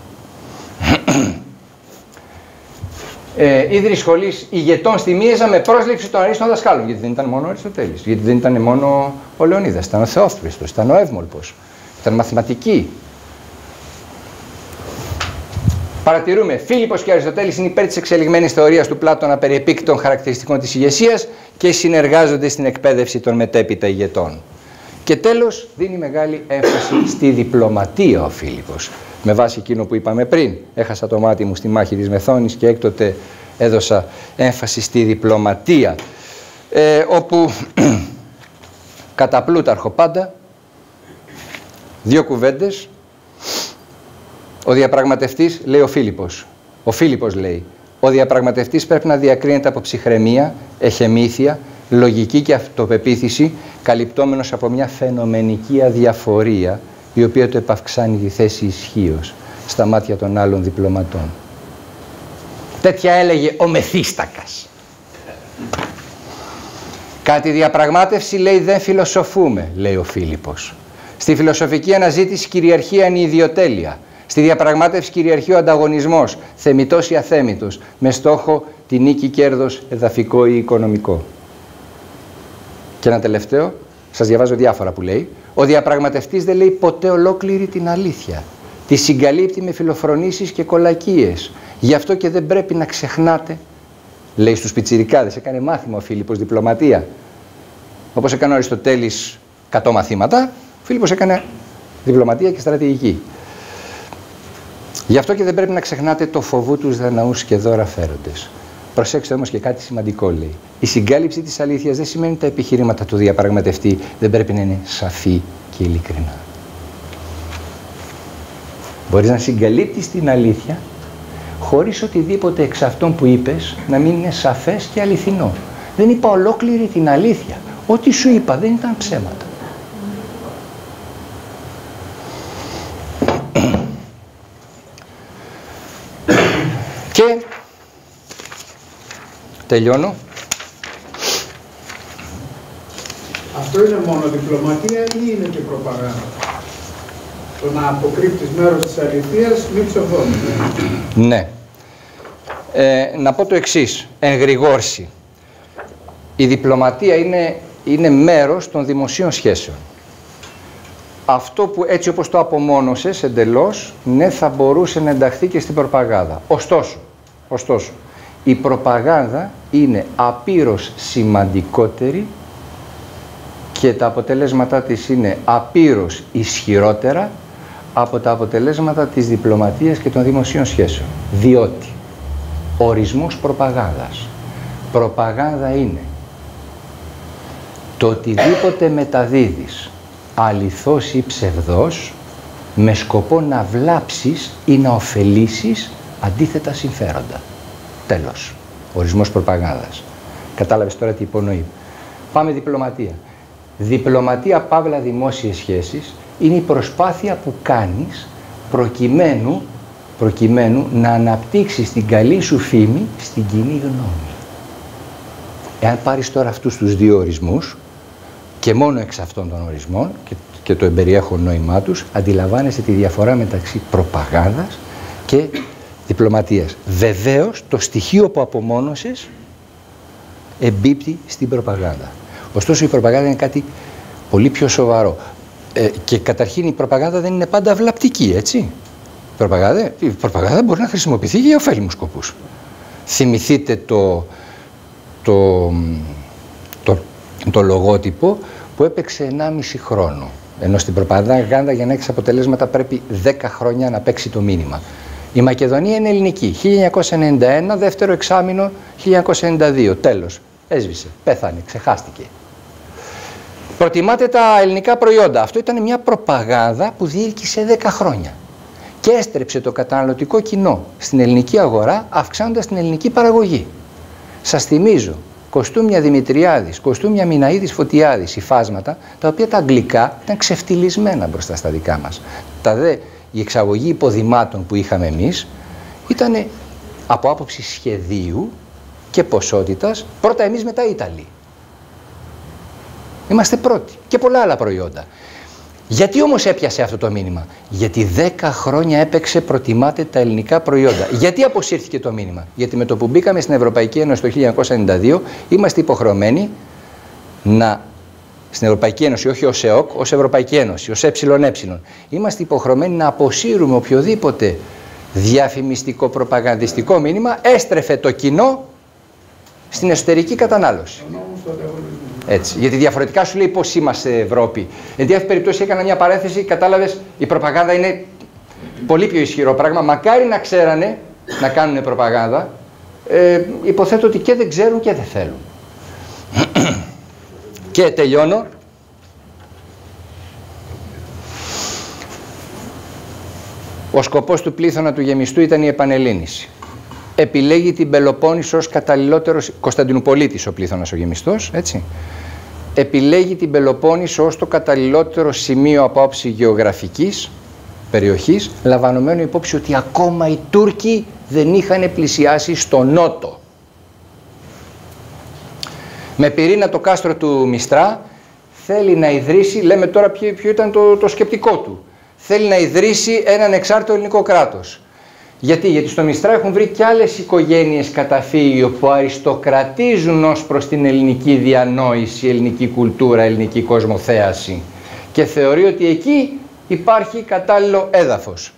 Ε, ίδρυση σχολής ηγετών στη Μίεζα με πρόσληψη των αρίστων δασκάλων. Γιατί δεν ήταν μόνο ο Αριστοτέλης, γιατί δεν ήταν μόνο ο Λεωνίδας, ήταν ο Θεόφρυστος, ήταν ο Εύμολπος, ήταν μαθηματικοί. Παρατηρούμε, Φίλιππος και Αριστοτέλης είναι υπέρ της εξελιγμένης θεωρίας του Πλάτωνα περί επίκτων χαρακτηριστικών της ηγεσίας και συνεργάζονται στην εκπαίδευση των μετέπειτα ηγετών. Και τέλος, δίνει μεγάλη έμφαση στη διπλωματία ο Φίλιππος. Με βάση εκείνο που είπαμε πριν, έχασα το μάτι μου στη μάχη της Μεθόνης και έκτοτε έδωσα έμφαση στη διπλωματία, ε, όπου κατά Πλούταρχο πάντα, δύο κουβέντες, ο διαπραγματευτής, λέει ο Φίλιππος, ο Φίλιππος λέει, ο διαπραγματευτής πρέπει να διακρίνεται από ψυχραιμία, εχεμήθεια, λογική και αυτοπεποίθηση, καλυπτόμενος από μια φαινομενική αδιαφορία, η οποία το επαυξάνει τη θέση ισχύως στα μάτια των άλλων διπλωματών. Τέτοια έλεγε ο Μεθύστακας. Κατά τη διαπραγμάτευση, λέει, δεν φιλοσοφούμε, λέει ο Φίλιππος. Στη φιλοσοφική αναζήτηση κυριαρχία είναι η ιδιοτέλεια. Στη διαπραγμάτευση κυριαρχεί ο ανταγωνισμός, θεμιτός ή αθέμητος, με στόχο τη νίκη, κέρδος, εδαφικό ή οικονομικό. Και ένα τελευταίο, σας διαβάζω διάφορα που λέει. Ο διαπραγματευτής δεν λέει ποτέ ολόκληρη την αλήθεια. Τη συγκαλύπτει με φιλοφρονήσεις και κολακίες. Γι' αυτό και δεν πρέπει να ξεχνάτε, λέει στους πιτσιρικάδες, έκανε μάθημα ο Φίλιππος διπλωματία. Όπως έκανε ο Αριστοτέλης εκατό μαθήματα, ο Φίλιππος έκανε διπλωματία και στρατηγική. Γι' αυτό και δεν πρέπει να ξεχνάτε το φοβού τους δαναούς και δώρα φέροντες. Προσέξτε όμως και κάτι σημαντικό, λέει. Η συγκάλυψη της αλήθειας δεν σημαίνει ότι τα επιχειρήματα του διαπραγματευτή δεν πρέπει να είναι σαφή και ειλικρινά. Μπορείς να συγκαλύπτεις την αλήθεια χωρίς οτιδήποτε εξ αυτών που είπες να μην είναι σαφές και αληθινό. Δεν είπα ολόκληρη την αλήθεια. Ό,τι σου είπα δεν ήταν ψέματα. Και τελειώνω. Αυτό είναι μόνο διπλωματία ή είναι και προπαγάνδα? Το να αποκρύπτεις μέρος της αληθείας, μη ψευδόμουν. Ναι. Ε, να πω το εξής, εν γρηγόρση. Η διπλωματία είναι, είναι μέρος των δημοσίων σχέσεων. Αυτό που έτσι όπως το απομόνωσες εντελώς, ναι, θα μπορούσε να ενταχθεί και στην προπαγάνδα. Ωστόσο, ωστόσο, η προπαγάνδα είναι απείρως σημαντικότερη και τα αποτελέσματά της είναι απείρως ισχυρότερα από τα αποτελέσματα της διπλωματίας και των δημοσίων σχέσεων. Διότι ορισμός προπαγάνδας. Προπαγάνδα είναι το οτιδήποτε μεταδίδεις αληθώς ή ψευδός με σκοπό να βλάψεις ή να ωφελήσεις αντίθετα συμφέροντα. Τέλος. Ορισμός προπαγάνδας. Κατάλαβες τώρα τι υπονοεί. Πάμε διπλωματία. Διπλωματία παύλα δημόσιες σχέσεις είναι η προσπάθεια που κάνεις προκειμένου, προκειμένου να αναπτύξεις την καλή σου φήμη στην κοινή γνώμη. Εάν πάρεις τώρα αυτούς τους δύο ορισμούς και μόνο εξ αυτών των ορισμών και, και το εμπεριέχον νόημά τους, αντιλαμβάνεσαι τη διαφορά μεταξύ προπαγάνδας και διπλωματίας. Βεβαίως, το στοιχείο που απομόνωσες εμπίπτει στην προπαγάνδα. Ωστόσο, η προπαγάνδα είναι κάτι πολύ πιο σοβαρό. Ε, και καταρχήν η προπαγάνδα δεν είναι πάντα βλαπτική, έτσι. Η προπαγάνδα, η προπαγάνδα μπορεί να χρησιμοποιηθεί για ωφέλιμους σκοπούς. Θυμηθείτε το, το, το, το λογότυπο που έπαιξε ενάμιση χρόνο. Ενώ στην προπαγάνδα για να έχεις αποτελέσματα πρέπει δέκα χρόνια να παίξει το μήνυμα. Η Μακεδονία είναι ελληνική. χίλια εννιακόσια ενενήντα ένα, δεύτερο εξάμηνο χίλια εννιακόσια ενενήντα δύο. Τέλος. Έσβησε. Πέθανε. Ξεχάστηκε. Προτιμάτε τα ελληνικά προϊόντα. Αυτό ήταν μια προπαγάνδα που διήρκησε δέκα χρόνια. Και έστρεψε το καταναλωτικό κοινό στην ελληνική αγορά, αυξάνοντας την ελληνική παραγωγή. Σας θυμίζω, κοστούμια Δημητριάδης, κοστούμια Μιναΐδης Φωτιάδης, υφάσματα, τα οποία τα αγγλικά ήταν ξεφτυλισμένα μπροστά στα δικά μας. Τα δε, η εξαγωγή υποδημάτων που είχαμε εμείς ήταν από άποψη σχεδίου και ποσότητας, πρώτα εμείς, μετά οι Ιταλοί. Είμαστε πρώτοι και πολλά άλλα προϊόντα. Γιατί όμως έπιασε αυτό το μήνυμα? Γιατί δέκα χρόνια έπαιξε προτιμάτε τα ελληνικά προϊόντα. Γιατί αποσύρθηκε το μήνυμα? Γιατί με το που μπήκαμε στην Ευρωπαϊκή Ένωση το χίλια εννιακόσια ενενήντα δύο είμαστε υποχρεωμένοι να, στην Ευρωπαϊκή Ένωση, όχι ως ΕΟΚ, ως Ευρωπαϊκή Ένωση, ως ΕΕ, είμαστε υποχρεωμένοι να αποσύρουμε οποιοδήποτε διαφημιστικό προπαγανδιστικό μήνυμα έστρεφε το κοινό στην εσωτερική κατανάλωση. Έτσι. Γιατί διαφορετικά σου λέει πώς είμαστε Ευρώπη. Εν τη αυτή περιπτώσει έκανα μια παρέθεση, κατάλαβες, η προπαγάνδα είναι πολύ πιο ισχυρό πράγμα. Μακάρι να ξέρανε να κάνουν προπαγάνδα. Ε, υποθέτω ότι και δεν ξέρουν και δεν θέλουν. Και τελειώνω. Ο σκοπός του πλήθωνα του γεμιστού ήταν η επανελλήνιση. Επιλέγει την Πελοπόννησο ως καταλληλότερος, Κωνσταντινουπολίτης ο πλήθωνας ο γεμιστός, έτσι. Επιλέγει την Πελοπόννησο ως το καταλληλότερο σημείο από άποψη γεωγραφικής περιοχής, λαμβανομένου υπόψη ότι ακόμα οι Τούρκοι δεν είχαν πλησιάσει στο νότο. Με πυρήνα το κάστρο του Μιστρά θέλει να ιδρύσει, λέμε τώρα ποιο, ποιο ήταν το, το σκεπτικό του, θέλει να ιδρύσει έναν εξάρτητο ελληνικό κράτος. Γιατί, γιατί στο Μιστρά έχουν βρει και άλλες οικογένειες καταφύγιο που αριστοκρατίζουν ως προς την ελληνική διανόηση, ελληνική κουλτούρα, ελληνική κοσμοθέαση και θεωρεί ότι εκεί υπάρχει κατάλληλο έδαφος.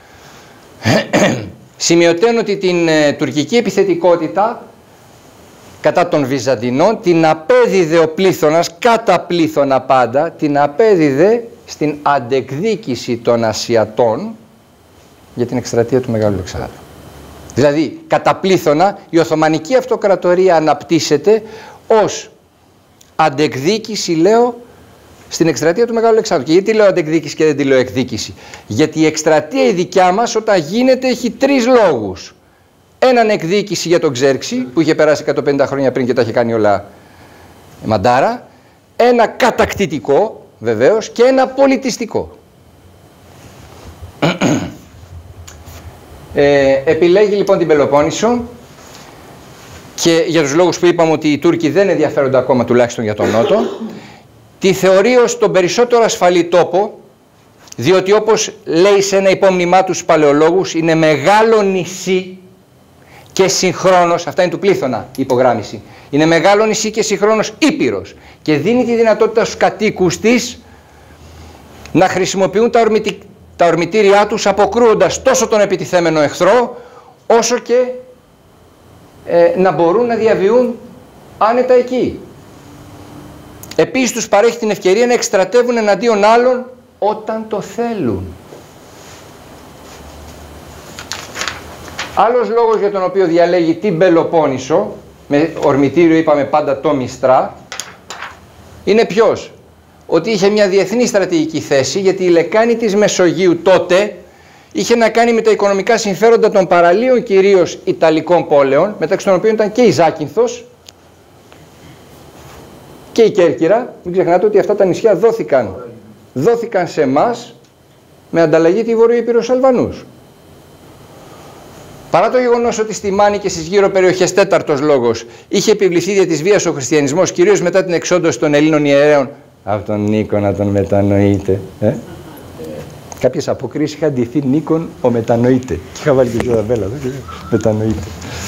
Σημειωτένω ότι την ε, τουρκική επιθετικότητα κατά των Βυζαντινών την απέδιδε ο πλήθωνας, κατά πλήθωνα πάντα, την απέδιδε στην αντεκδίκηση των Ασιατών για την εκστρατεία του Μεγάλου Αλεξάνδρου. Δηλαδή, κατά πλήθωνα, η Οθωμανική Αυτοκρατορία αναπτύσσεται ως αντεκδίκηση, λέω, στην εκστρατεία του Μεγάλου Αλεξάνδρου. Και γιατί λέω αντεκδίκηση και δεν τη λέω εκδίκηση? Γιατί η εκστρατεία η δικιά μας όταν γίνεται έχει τρεις λόγους. Έναν εκδίκηση για τον Ξέρξη που είχε περάσει εκατόν πενήντα χρόνια πριν και τα είχε κάνει όλα μαντάρα. Ένα κατακτητικό βεβαίως και ένα πολιτιστικό. Ε, επιλέγει λοιπόν την Πελοπόννησο και για τους λόγους που είπαμε ότι οι Τούρκοι δεν ενδιαφέρονται ακόμα τουλάχιστον για τον Νότο, τη θεωρεί ως τον περισσότερο ασφαλή τόπο, διότι όπως λέει σε ένα υπόμνημά του στους παλαιολόγους είναι μεγάλο νησί και συγχρόνως, αυτά είναι του πλήθωνα η υπογράμμιση, είναι μεγάλο νησί και συγχρόνως ήπειρος και δίνει τη δυνατότητα στους κατοίκους της να χρησιμοποιούν τα ορμητικά τα ορμητήριά τους αποκρούοντας τόσο τον επιτιθέμενο εχθρό όσο και ε, να μπορούν να διαβιούν άνετα εκεί. Επίσης τους παρέχει την ευκαιρία να εκστρατεύουν εναντίον άλλων όταν το θέλουν. Άλλος λόγος για τον οποίο διαλέγει την Πελοπόννησο, με ορμητήριο είπαμε πάντα το Μιστρά, είναι ποιος? Ότι είχε μια διεθνή στρατηγική θέση, γιατί η λεκάνη της Μεσογείου τότε είχε να κάνει με τα οικονομικά συμφέροντα των παραλίων κυρίως Ιταλικών πόλεων, μεταξύ των οποίων ήταν και η Ζάκυνθος και η Κέρκυρα. Μην ξεχνάτε ότι αυτά τα νησιά δόθηκαν, δόθηκαν σε εμάς με ανταλλαγή τη Βορειοήπειρος Αλβανούς. Παρά το γεγονός ότι στη Μάνη και στις γύρω περιοχές, τέταρτος λόγος, είχε επιβληθεί δια της βίας ο χριστιανισμός, κυρίως μετά την εξόντωση των Ελλήνων ιερέων, από τον Νίκο να τον μετανοείτε. Ε? Κάποιες αποκρίσεις είχαν ντυθεί Νίκον ο μετανοείται. Και είχα βάλει και την ταμπέλα εδώ και μετανοείται.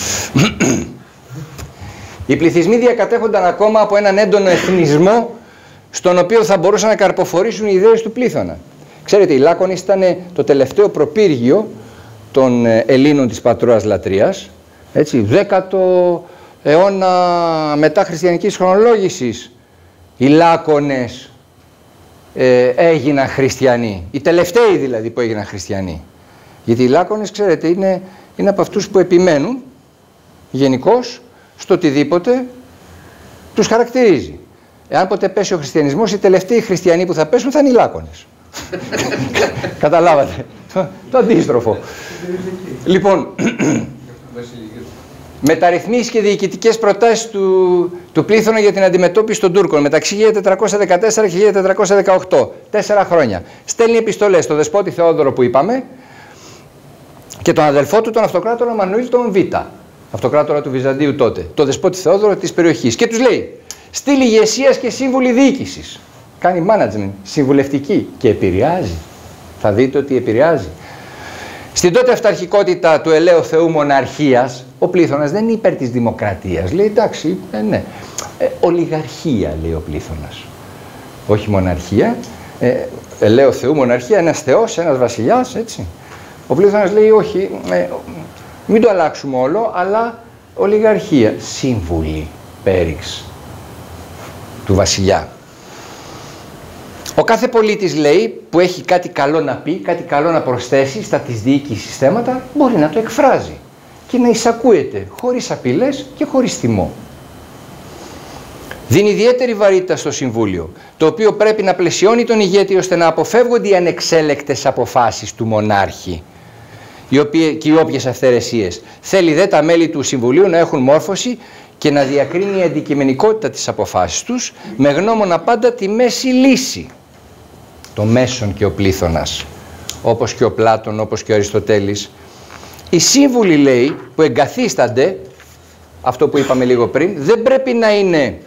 Οι πληθυσμοί διακατέχονταν ακόμα από έναν έντονο εθνισμό, στον οποίο θα μπορούσαν να καρποφορήσουν οι ιδέες του Πλήθωνα. Ξέρετε, οι Λάκωνες ήταν το τελευταίο προπύργιο των Ελλήνων της πατρόας λατρείας, έτσι, δέκατο αιώνα μετά χριστιανικής χρονολόγησης. Οι Λάκωνες ε, έγιναν χριστιανοί, οι τελευταίοι δηλαδή που έγιναν χριστιανοί. Γιατί οι Λάκωνες, ξέρετε, είναι, είναι από αυτούς που επιμένουν γενικώς στο οτιδήποτε τους χαρακτηρίζει. Εάν ποτέ πέσει ο χριστιανισμός, οι τελευταίοι χριστιανοί που θα πέσουν θα είναι οι Λάκωνες. Καταλάβατε. Το, το αντίστροφο. Λοιπόν, μεταρρυθμίσεις και διοικητικές προτάσεις του, του Πλήθωνα για την αντιμετώπιση των Τούρκων μεταξύ χίλια τετρακόσια δεκατέσσερα και χίλια τετρακόσια δεκαοκτώ. Τέσσερα χρόνια. Στέλνει επιστολές στον δεσπότη Θεόδωρο που είπαμε και τον αδελφό του, τον αυτοκράτορα Μανουήλ τον Β. Αυτοκράτορα του Βυζαντίου τότε. Το δεσπότη Θεόδωρο της περιοχής. Και τους λέει: στήλη ηγεσίας και σύμβουλη διοίκησης. Κάνει management, συμβουλευτική και επηρεάζει. Θα δείτε ότι επηρεάζει. Στην τότε αυταρχικότητα του ελαίου Θεού μοναρχίας, ο Πλήθωνας δεν είναι υπέρ της δημοκρατίας. Λέει εντάξει, ε, ναι. Ε, ολιγαρχία λέει ο Πλήθωνας. Όχι μοναρχία. Ε, ελαίου Θεού μοναρχία, ένας θεός, ένας βασιλιάς, έτσι. Ο Πλήθωνας λέει όχι, ε, μην το αλλάξουμε όλο, αλλά ολιγαρχία. Σύμβουλη πέριξ του βασιλιά. Ο κάθε πολίτης, λέει, που έχει κάτι καλό να πει, κάτι καλό να προσθέσει στα της διοίκησης θέματα, μπορεί να το εκφράζει και να εισακούεται χωρίς απειλές και χωρίς θυμό. Δίνει ιδιαίτερη βαρύτητα στο Συμβούλιο, το οποίο πρέπει να πλαισιώνει τον ηγέτη ώστε να αποφεύγονται οι ανεξέλεκτες αποφάσεις του μονάρχη και οι όποιες αυθαιρεσίες. Θέλει δε τα μέλη του Συμβουλίου να έχουν μόρφωση και να διακρίνει η αντικειμενικότητα της αποφάσης τους, με γνώμονα πάντα τη μέση λύση. Το μέσον και ο Πλήθωνας, όπως και ο Πλάτων, όπως και ο Αριστοτέλης. Οι σύμβουλοι, λέει, που εγκαθίστανται, αυτό που είπαμε λίγο πριν, δεν πρέπει να είναι,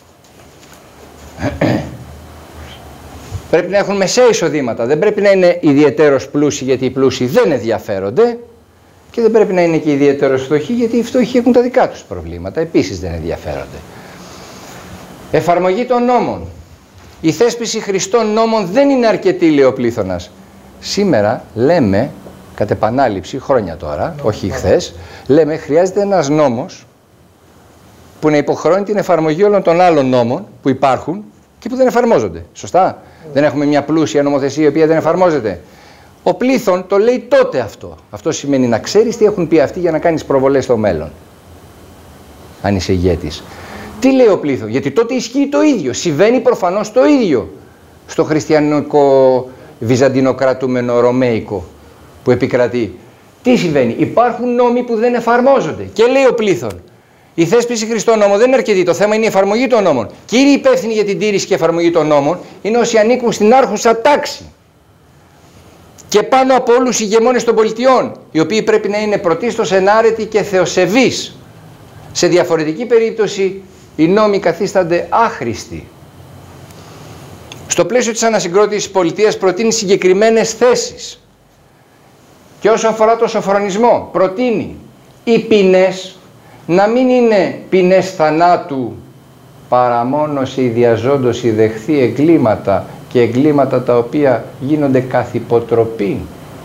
πρέπει να έχουν μεσαία εισοδήματα, δεν πρέπει να είναι ιδιαιτέρως πλούσιοι, γιατί οι πλούσιοι δεν ενδιαφέρονται, και δεν πρέπει να είναι και ιδιαιτέρως φτωχοί, γιατί οι φτωχοί έχουν τα δικά τους προβλήματα, επίσης δεν ενδιαφέρονται. Εφαρμογή των νόμων. Η θέσπιση χρηστών νόμων δεν είναι αρκετή, λέει ο Πλήθωνας. Σήμερα λέμε, κατ' επανάληψη, χρόνια τώρα, όχι χθες, λέμε χρειάζεται ένας νόμος που να υποχρεώνει την εφαρμογή όλων των άλλων νόμων που υπάρχουν και που δεν εφαρμόζονται. Σωστά? Mm. Δεν έχουμε μια πλούσια νομοθεσία η οποία δεν εφαρμόζεται. Ο Πλήθων το λέει τότε αυτό. Αυτό σημαίνει να ξέρεις τι έχουν πει αυτοί για να κάνεις προβολές στο μέλλον. Αν είσαι ηγέτης. Τι λέει ο Πλήθων? Γιατί τότε ισχύει το ίδιο. Συμβαίνει προφανώς το ίδιο στο χριστιανικό βυζαντινοκρατούμενο ρωμαϊκό που επικρατεί. Τι συμβαίνει? Υπάρχουν νόμοι που δεν εφαρμόζονται. Και λέει ο Πλήθων: η θέσπιση χρηστών νόμων δεν είναι αρκετή. Το θέμα είναι η εφαρμογή των νόμων. Κύριοι υπεύθυνοι για την τήρηση και εφαρμογή των νόμων είναι όσοι ανήκουν στην άρχουσα τάξη. Και πάνω από όλους οι ηγεμόνες των πολιτιών, οι οποίοι πρέπει να είναι πρωτίστως ενάρετοι και θεοσεβείς. Σε διαφορετική περίπτωση, οι νόμοι καθίστανται άχρηστοι. Στο πλαίσιο της ανασυγκρότησης της πολιτείας προτείνει συγκεκριμένες θέσεις. Και όσο αφορά το σοφρονισμό, προτείνει οι ποινές να μην είναι ποινές θανάτου, παρά μόνο σε ιδιαζόντως ιδεχθεί εγκλήματα και εγκλήματα τα οποία γίνονται καθ' υποτροπή.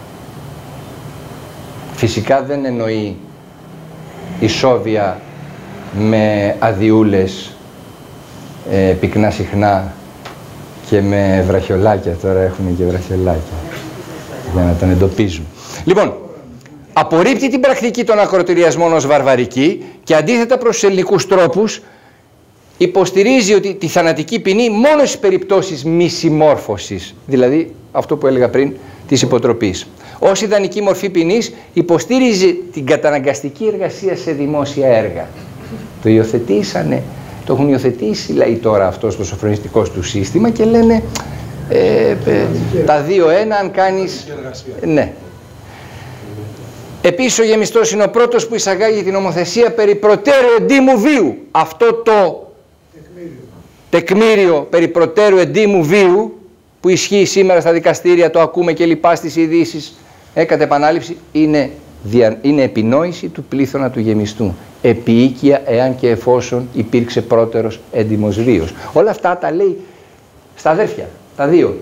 Φυσικά δεν εννοεί ισόβια με αδιούλες, ε, πυκνά συχνά και με βραχιολάκια. Τώρα έχουν και βραχιολάκια για να τον εντοπίζουν. Λοιπόν, απορρίπτει την πρακτική των ακροτηριασμών ως βαρβαρική και αντίθετα προς τους ελληνικούς τρόπους υποστηρίζει ότι τη θανατική ποινή μόνο στις περιπτώσεις μη συμμόρφωσης, δηλαδή αυτό που έλεγα πριν της υποτροπής. Ως ιδανική μορφή ποινής υποστήριζε την καταναγκαστική εργασία σε δημόσια έργα. Το υιοθετήσανε, το έχουν υιοθετήσει οι λαοί τώρα αυτό στο σοφρονιστικό του σύστημα και λένε ε, ε, τα δύο ένα αν κάνεις... Ναι. Επίσης ο γεμιστός είναι ο πρώτος που εισαγάγει την νομοθεσία περί προτέρου εντύμου βίου. Αυτό το τεκμήριο, τεκμήριο περί προτέρου εντύμου βίου που ισχύει σήμερα στα δικαστήρια, το ακούμε και λοιπά στις ειδήσεις, ε, κατ' επανάληψη, είναι, δια, είναι επινόηση του πλήθωνα του γεμιστού. Επιοίκεια εάν και εφόσον υπήρξε πρώτερος έντιμος βίος. Όλα αυτά τα λέει στα αδέρφια, τα δύο,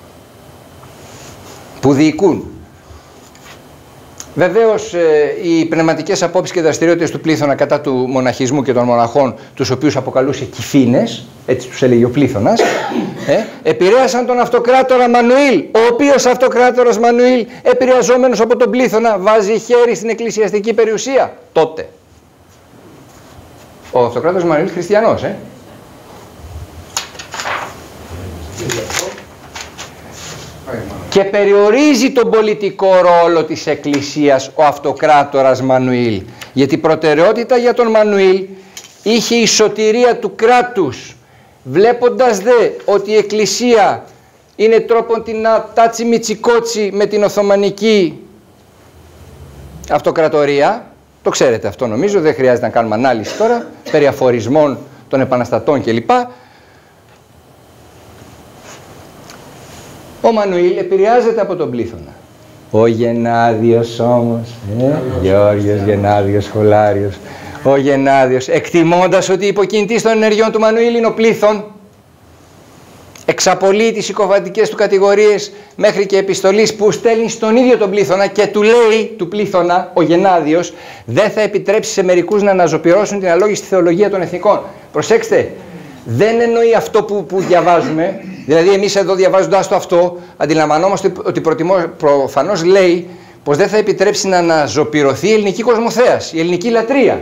που διοικούν. Βεβαίως οι πνευματικές απόψεις και δραστηριότητες του πλήθωνα κατά του μοναχισμού και των μοναχών, τους οποίους αποκαλούσε κυφήνες, έτσι τους έλεγε ο πλήθωνας, ε, επηρέασαν τον αυτοκράτορα Μανουήλ, ο οποίος αυτοκράτορας Μανουήλ, επηρεαζόμενος από τον πλήθωνα, βάζει χέρι στην εκκλησιαστική περιουσία τότε. Ο αυτοκράτορας Μανουήλ χριστιανός, ε. Και περιορίζει τον πολιτικό ρόλο της Εκκλησίας ο αυτοκράτορας Μανουήλ. Γιατί προτεραιότητα για τον Μανουήλ είχε η σωτηρία του κράτους. Βλέποντας δε ότι η Εκκλησία είναι τρόπον την τάτσι μιτσικότσι με την Οθωμανική αυτοκρατορία, το ξέρετε αυτό νομίζω, δεν χρειάζεται να κάνουμε ανάλυση τώρα, περί αφορισμών των επαναστατών κλπ. Ο Μανουήλ επηρεάζεται από τον πλήθωνα. Ο Γενάδιος όμως, ε, Γεώργιος Γενάδιος Σχολάριος, ο Γενάδιος, εκτιμώντας ότι η υποκινητής των ενεργειών του Μανουήλ είναι ο πλήθων, εξαπολύει τις συκοφαντικές του κατηγορίες μέχρι και επιστολής που στέλνει στον ίδιο τον πλήθωνα και του λέει, του πλήθωνα, ο Γενάδιος, δεν θα επιτρέψει σε μερικούς να αναζωπυρώσουν την αλόγιστη θεολογία των εθνικών. Προσέξτε, δεν εννοεί αυτό που, που διαβάζουμε, δηλαδή εμείς εδώ διαβάζοντας το αυτό, αντιλαμβανόμαστε ότι προφανώς λέει πως δεν θα επιτρέψει να αναζωπυρωθεί η ελληνική κοσμοθέαση, η ελληνική λατρεία.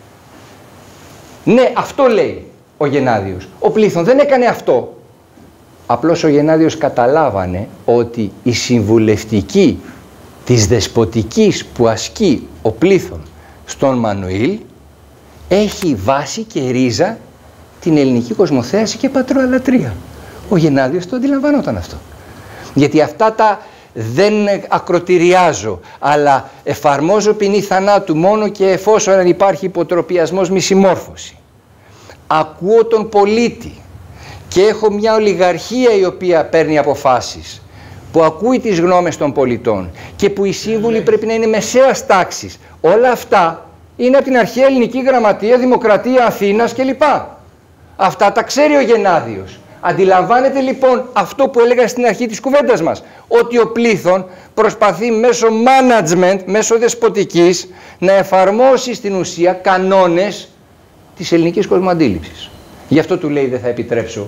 Ναι, αυτό λέει ο Γενάδιος. Ο πλήθων δεν έκανε αυτό. Απλώς ο Γενάδιος καταλάβανε ότι η συμβουλευτική της δεσποτικής που ασκεί ο πλήθων στον Μανουήλ έχει βάση και ρίζα την ελληνική κοσμοθέαση και πατροαλατρεία. Ο Γενάδιος το αντιλαμβανόταν αυτό. Γιατί αυτά τα δεν ακροτηριάζω, αλλά εφαρμόζω ποινή θανάτου μόνο και εφόσον υπάρχει υποτροπιασμός μη συμμόρφωση. Ακούω τον πολίτη και έχω μια ολιγαρχία η οποία παίρνει αποφάσεις, που ακούει τις γνώμες των πολιτών και που οι σύμβουλοι πρέπει να είναι μεσαίας τάξης. Όλα αυτά είναι από την αρχαία ελληνική γραμματεία, δημοκρατία Αθήνας κλπ. Αυτά τα ξέρει ο Γενάδιος. Αντιλαμβάνεται λοιπόν αυτό που έλεγα στην αρχή της κουβέντας μας, ότι ο πλήθων προσπαθεί μέσω management, μέσω δεσποτικής, να εφαρμόσει στην ουσία κανόνες της ελληνικής κοσμοαντίληψης. Γι' αυτό του λέει δεν θα επιτρέψω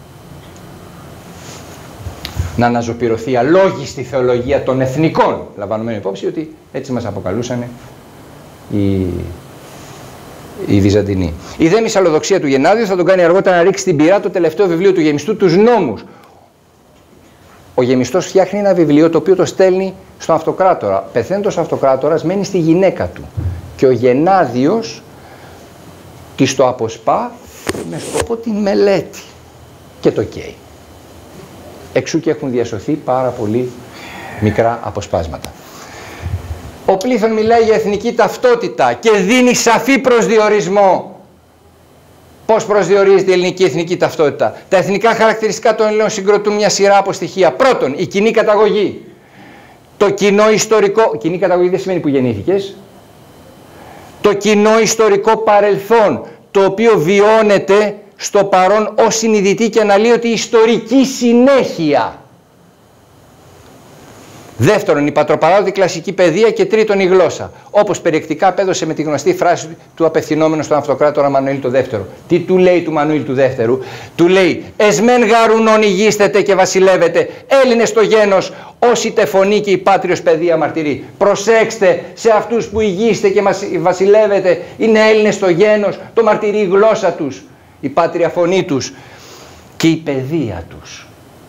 να αναζωπυρωθεί αλόγιστη θεολογία των εθνικών, λαμβανωμένη υπόψη ότι έτσι μας αποκαλούσαν οι, οι Βυζαντινοί. Η δε μυσαλλοδοξία του Γενάδιου θα τον κάνει αργότερα να ρίξει στην πυρά το τελευταίο βιβλίο του γεμιστού, τους νόμους. Ο γεμιστός φτιάχνει ένα βιβλίο το οποίο το στέλνει στον αυτοκράτορα. Πεθαίνοντας ο αυτοκράτορας μένει στη γυναίκα του και ο Γενάδιος της το αποσπά με σκοπό την μελέτη και το καίει. Εξού και έχουν διασωθεί πάρα πολύ μικρά αποσπάσματα. Ο πλήθων μιλάει για εθνική ταυτότητα και δίνει σαφή προσδιορισμό. Πώς προσδιορίζεται η ελληνική εθνική ταυτότητα? Τα εθνικά χαρακτηριστικά των Ελλήνων συγκροτούν μια σειρά από στοιχεία. Πρώτον, η κοινή καταγωγή. Το κοινό ιστορικό... Κοινή καταγωγή δεν σημαίνει που γεννήθηκες. Το κοινό ιστορικό παρελθόν, το οποίο βιώνεται στο παρόν ως συνειδητή και αναλύωτη ιστορική συνέχεια. Δεύτερον, η πατροπαράδοτη κλασική παιδεία και τρίτον, η γλώσσα. Όπως περιεκτικά απέδωσε με τη γνωστή φράση του απευθυνόμενου στον αυτοκράτορα Μανουήλ το δεύτερο. Τι του λέει του Μανουήλ του δεύτερου? Του λέει: «Εσμέν γαρουνών ηγίστετε και βασιλεύετε, Έλληνες στο γένος, όσοι τε φωνή και η πάτριος παιδεία μαρτυρεί». Προσέξτε σε αυτούς που ηγείστε και βασιλεύετε, είναι Έλληνες στο γένος, το μαρτυρεί η γλώσσα τους, η πάτρια φωνή τους και η παιδεία τους.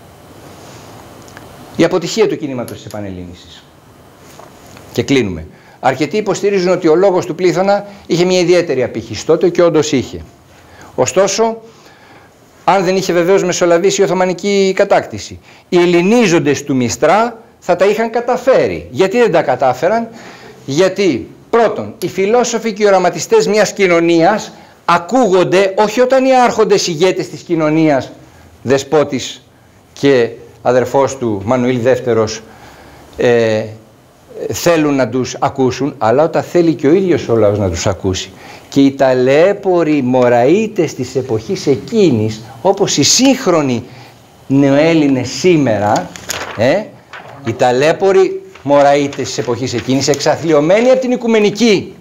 Η αποτυχία του κινήματος της επανελλήνισης. Και κλείνουμε. Αρκετοί υποστηρίζουν ότι ο λόγος του Πλήθωνα είχε μια ιδιαίτερη απήχηση τότε και όντως είχε. Ωστόσο, αν δεν είχε βεβαίως μεσολαβήσει η Οθωμανική κατάκτηση, οι Ελληνίζοντες του Μιστρά θα τα είχαν καταφέρει. Γιατί δεν τα κατάφεραν? Γιατί πρώτον, οι φιλόσοφοι και οι οραματιστές μιας κοινωνίας ακούγονται όχι όταν οι άρχοντες ηγέτες της κοινωνίας, δεσπότης και αδερφός του Μανουήλ δεύτερος, ε, θέλουν να τους ακούσουν, αλλά όταν θέλει και ο ίδιος ο λαός να τους ακούσει. Και οι ταλέποροι μωραΐτες της εποχής εκείνης, όπως οι σύγχρονοι νεοέλληνες σήμερα, ε, οι ταλέποροι μωραΐτες της εποχής εκείνης, εξαθλιωμένοι από την οικουμενική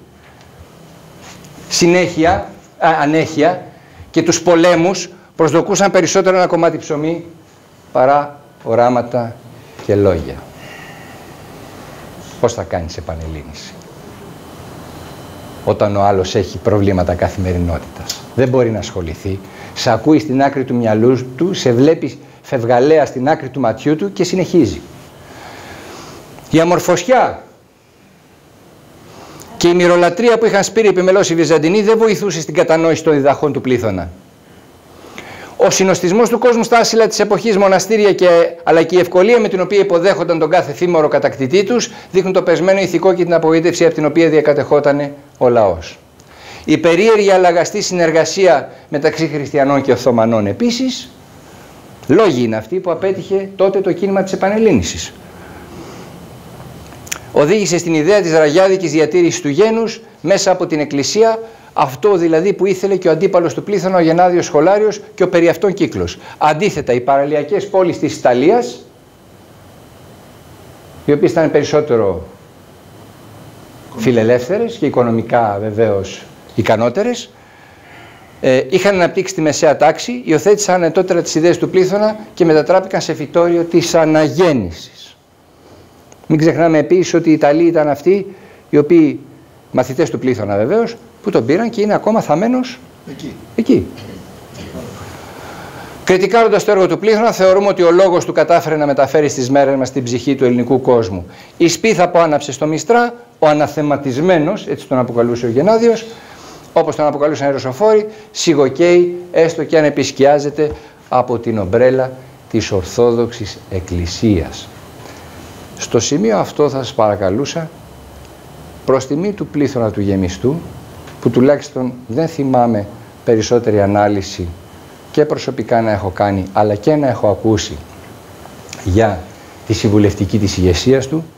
συνέχεια, α, ανέχεια και τους πολέμους, προσδοκούσαν περισσότερο ένα κομμάτι ψωμί παρά οράματα και λόγια. Πώς θα κάνεις επανελλήνιση όταν ο άλλος έχει προβλήματα καθημερινότητας? Δεν μπορεί να ασχοληθεί, σε ακούει στην άκρη του μυαλού του, σε βλέπει φευγαλέα στην άκρη του ματιού του και συνεχίζει. Η αμορφωσιά και η μυρολατρεία που είχαν σπείρει επιμελώς οι Βυζαντινοί δεν βοηθούσε στην κατανόηση των διδαχών του Πλήθωνα. Ο συνοστισμός του κόσμου στα άσυλα της εποχής, μοναστήρια και, αλλά και η ευκολία με την οποία υποδέχονταν τον κάθε θύμωρο κατακτητή τους δείχνουν το πεσμένο ηθικό και την απογοήτευση από την οποία διακατεχόταν ο λαός. Η περίεργη αλλαγαστή συνεργασία μεταξύ χριστιανών και Οθωμανών επίσης, λόγοι είναι αυτοί που απέτυχε τότε το κίνημα της επανελλήνισης. Οδήγησε στην ιδέα της ραγιάδικης διατήρησης του γένους μέσα από την Εκκλησία, αυτό δηλαδή που ήθελε και ο αντίπαλος του Πλήθωνα, ο Γενάδιος Σχολάριος και ο περί αυτόν κύκλος. Αντίθετα, οι παραλιακές πόλεις της Ιταλίας, οι οποίες ήταν περισσότερο φιλελεύθερες και οικονομικά βεβαίως ικανότερες, ε, είχαν αναπτύξει τη μεσαία τάξη, υιοθέτησαν ανετότερα τις ιδέες του Πλήθωνα και μετατράπηκαν σε φυτόριο της αναγέννησης. Μην ξεχνάμε επίσης ότι οι Ιταλοί ήταν αυτοί οι οποίοι, μαθητές του Πλήθωνα βεβαίως, που τον πήραν και είναι ακόμα θαμμένος εκεί. εκεί. Κριτικάροντας το έργο του Πλήθωνα, θεωρούμε ότι ο λόγος του κατάφερε να μεταφέρει στις μέρες μας την ψυχή του ελληνικού κόσμου. Η σπίθα που άναψε στο Μιστρά, ο αναθεματισμένος, έτσι τον αποκαλούσε ο Γενάδιος, όπως τον αποκαλούσαν οι Ρωσοφόροι, σιγοκαίει έστω και αν επισκιάζεται από την ομπρέλα της Ορθόδοξης Εκκλησίας. Στο σημείο αυτό θα σας παρακαλούσα, προς τιμή του Πλήθωνα του Γεμιστού, που τουλάχιστον δεν θυμάμαι περισσότερη ανάλυση και προσωπικά να έχω κάνει, αλλά και να έχω ακούσει για τη συμβουλευτική της ηγεσίας του,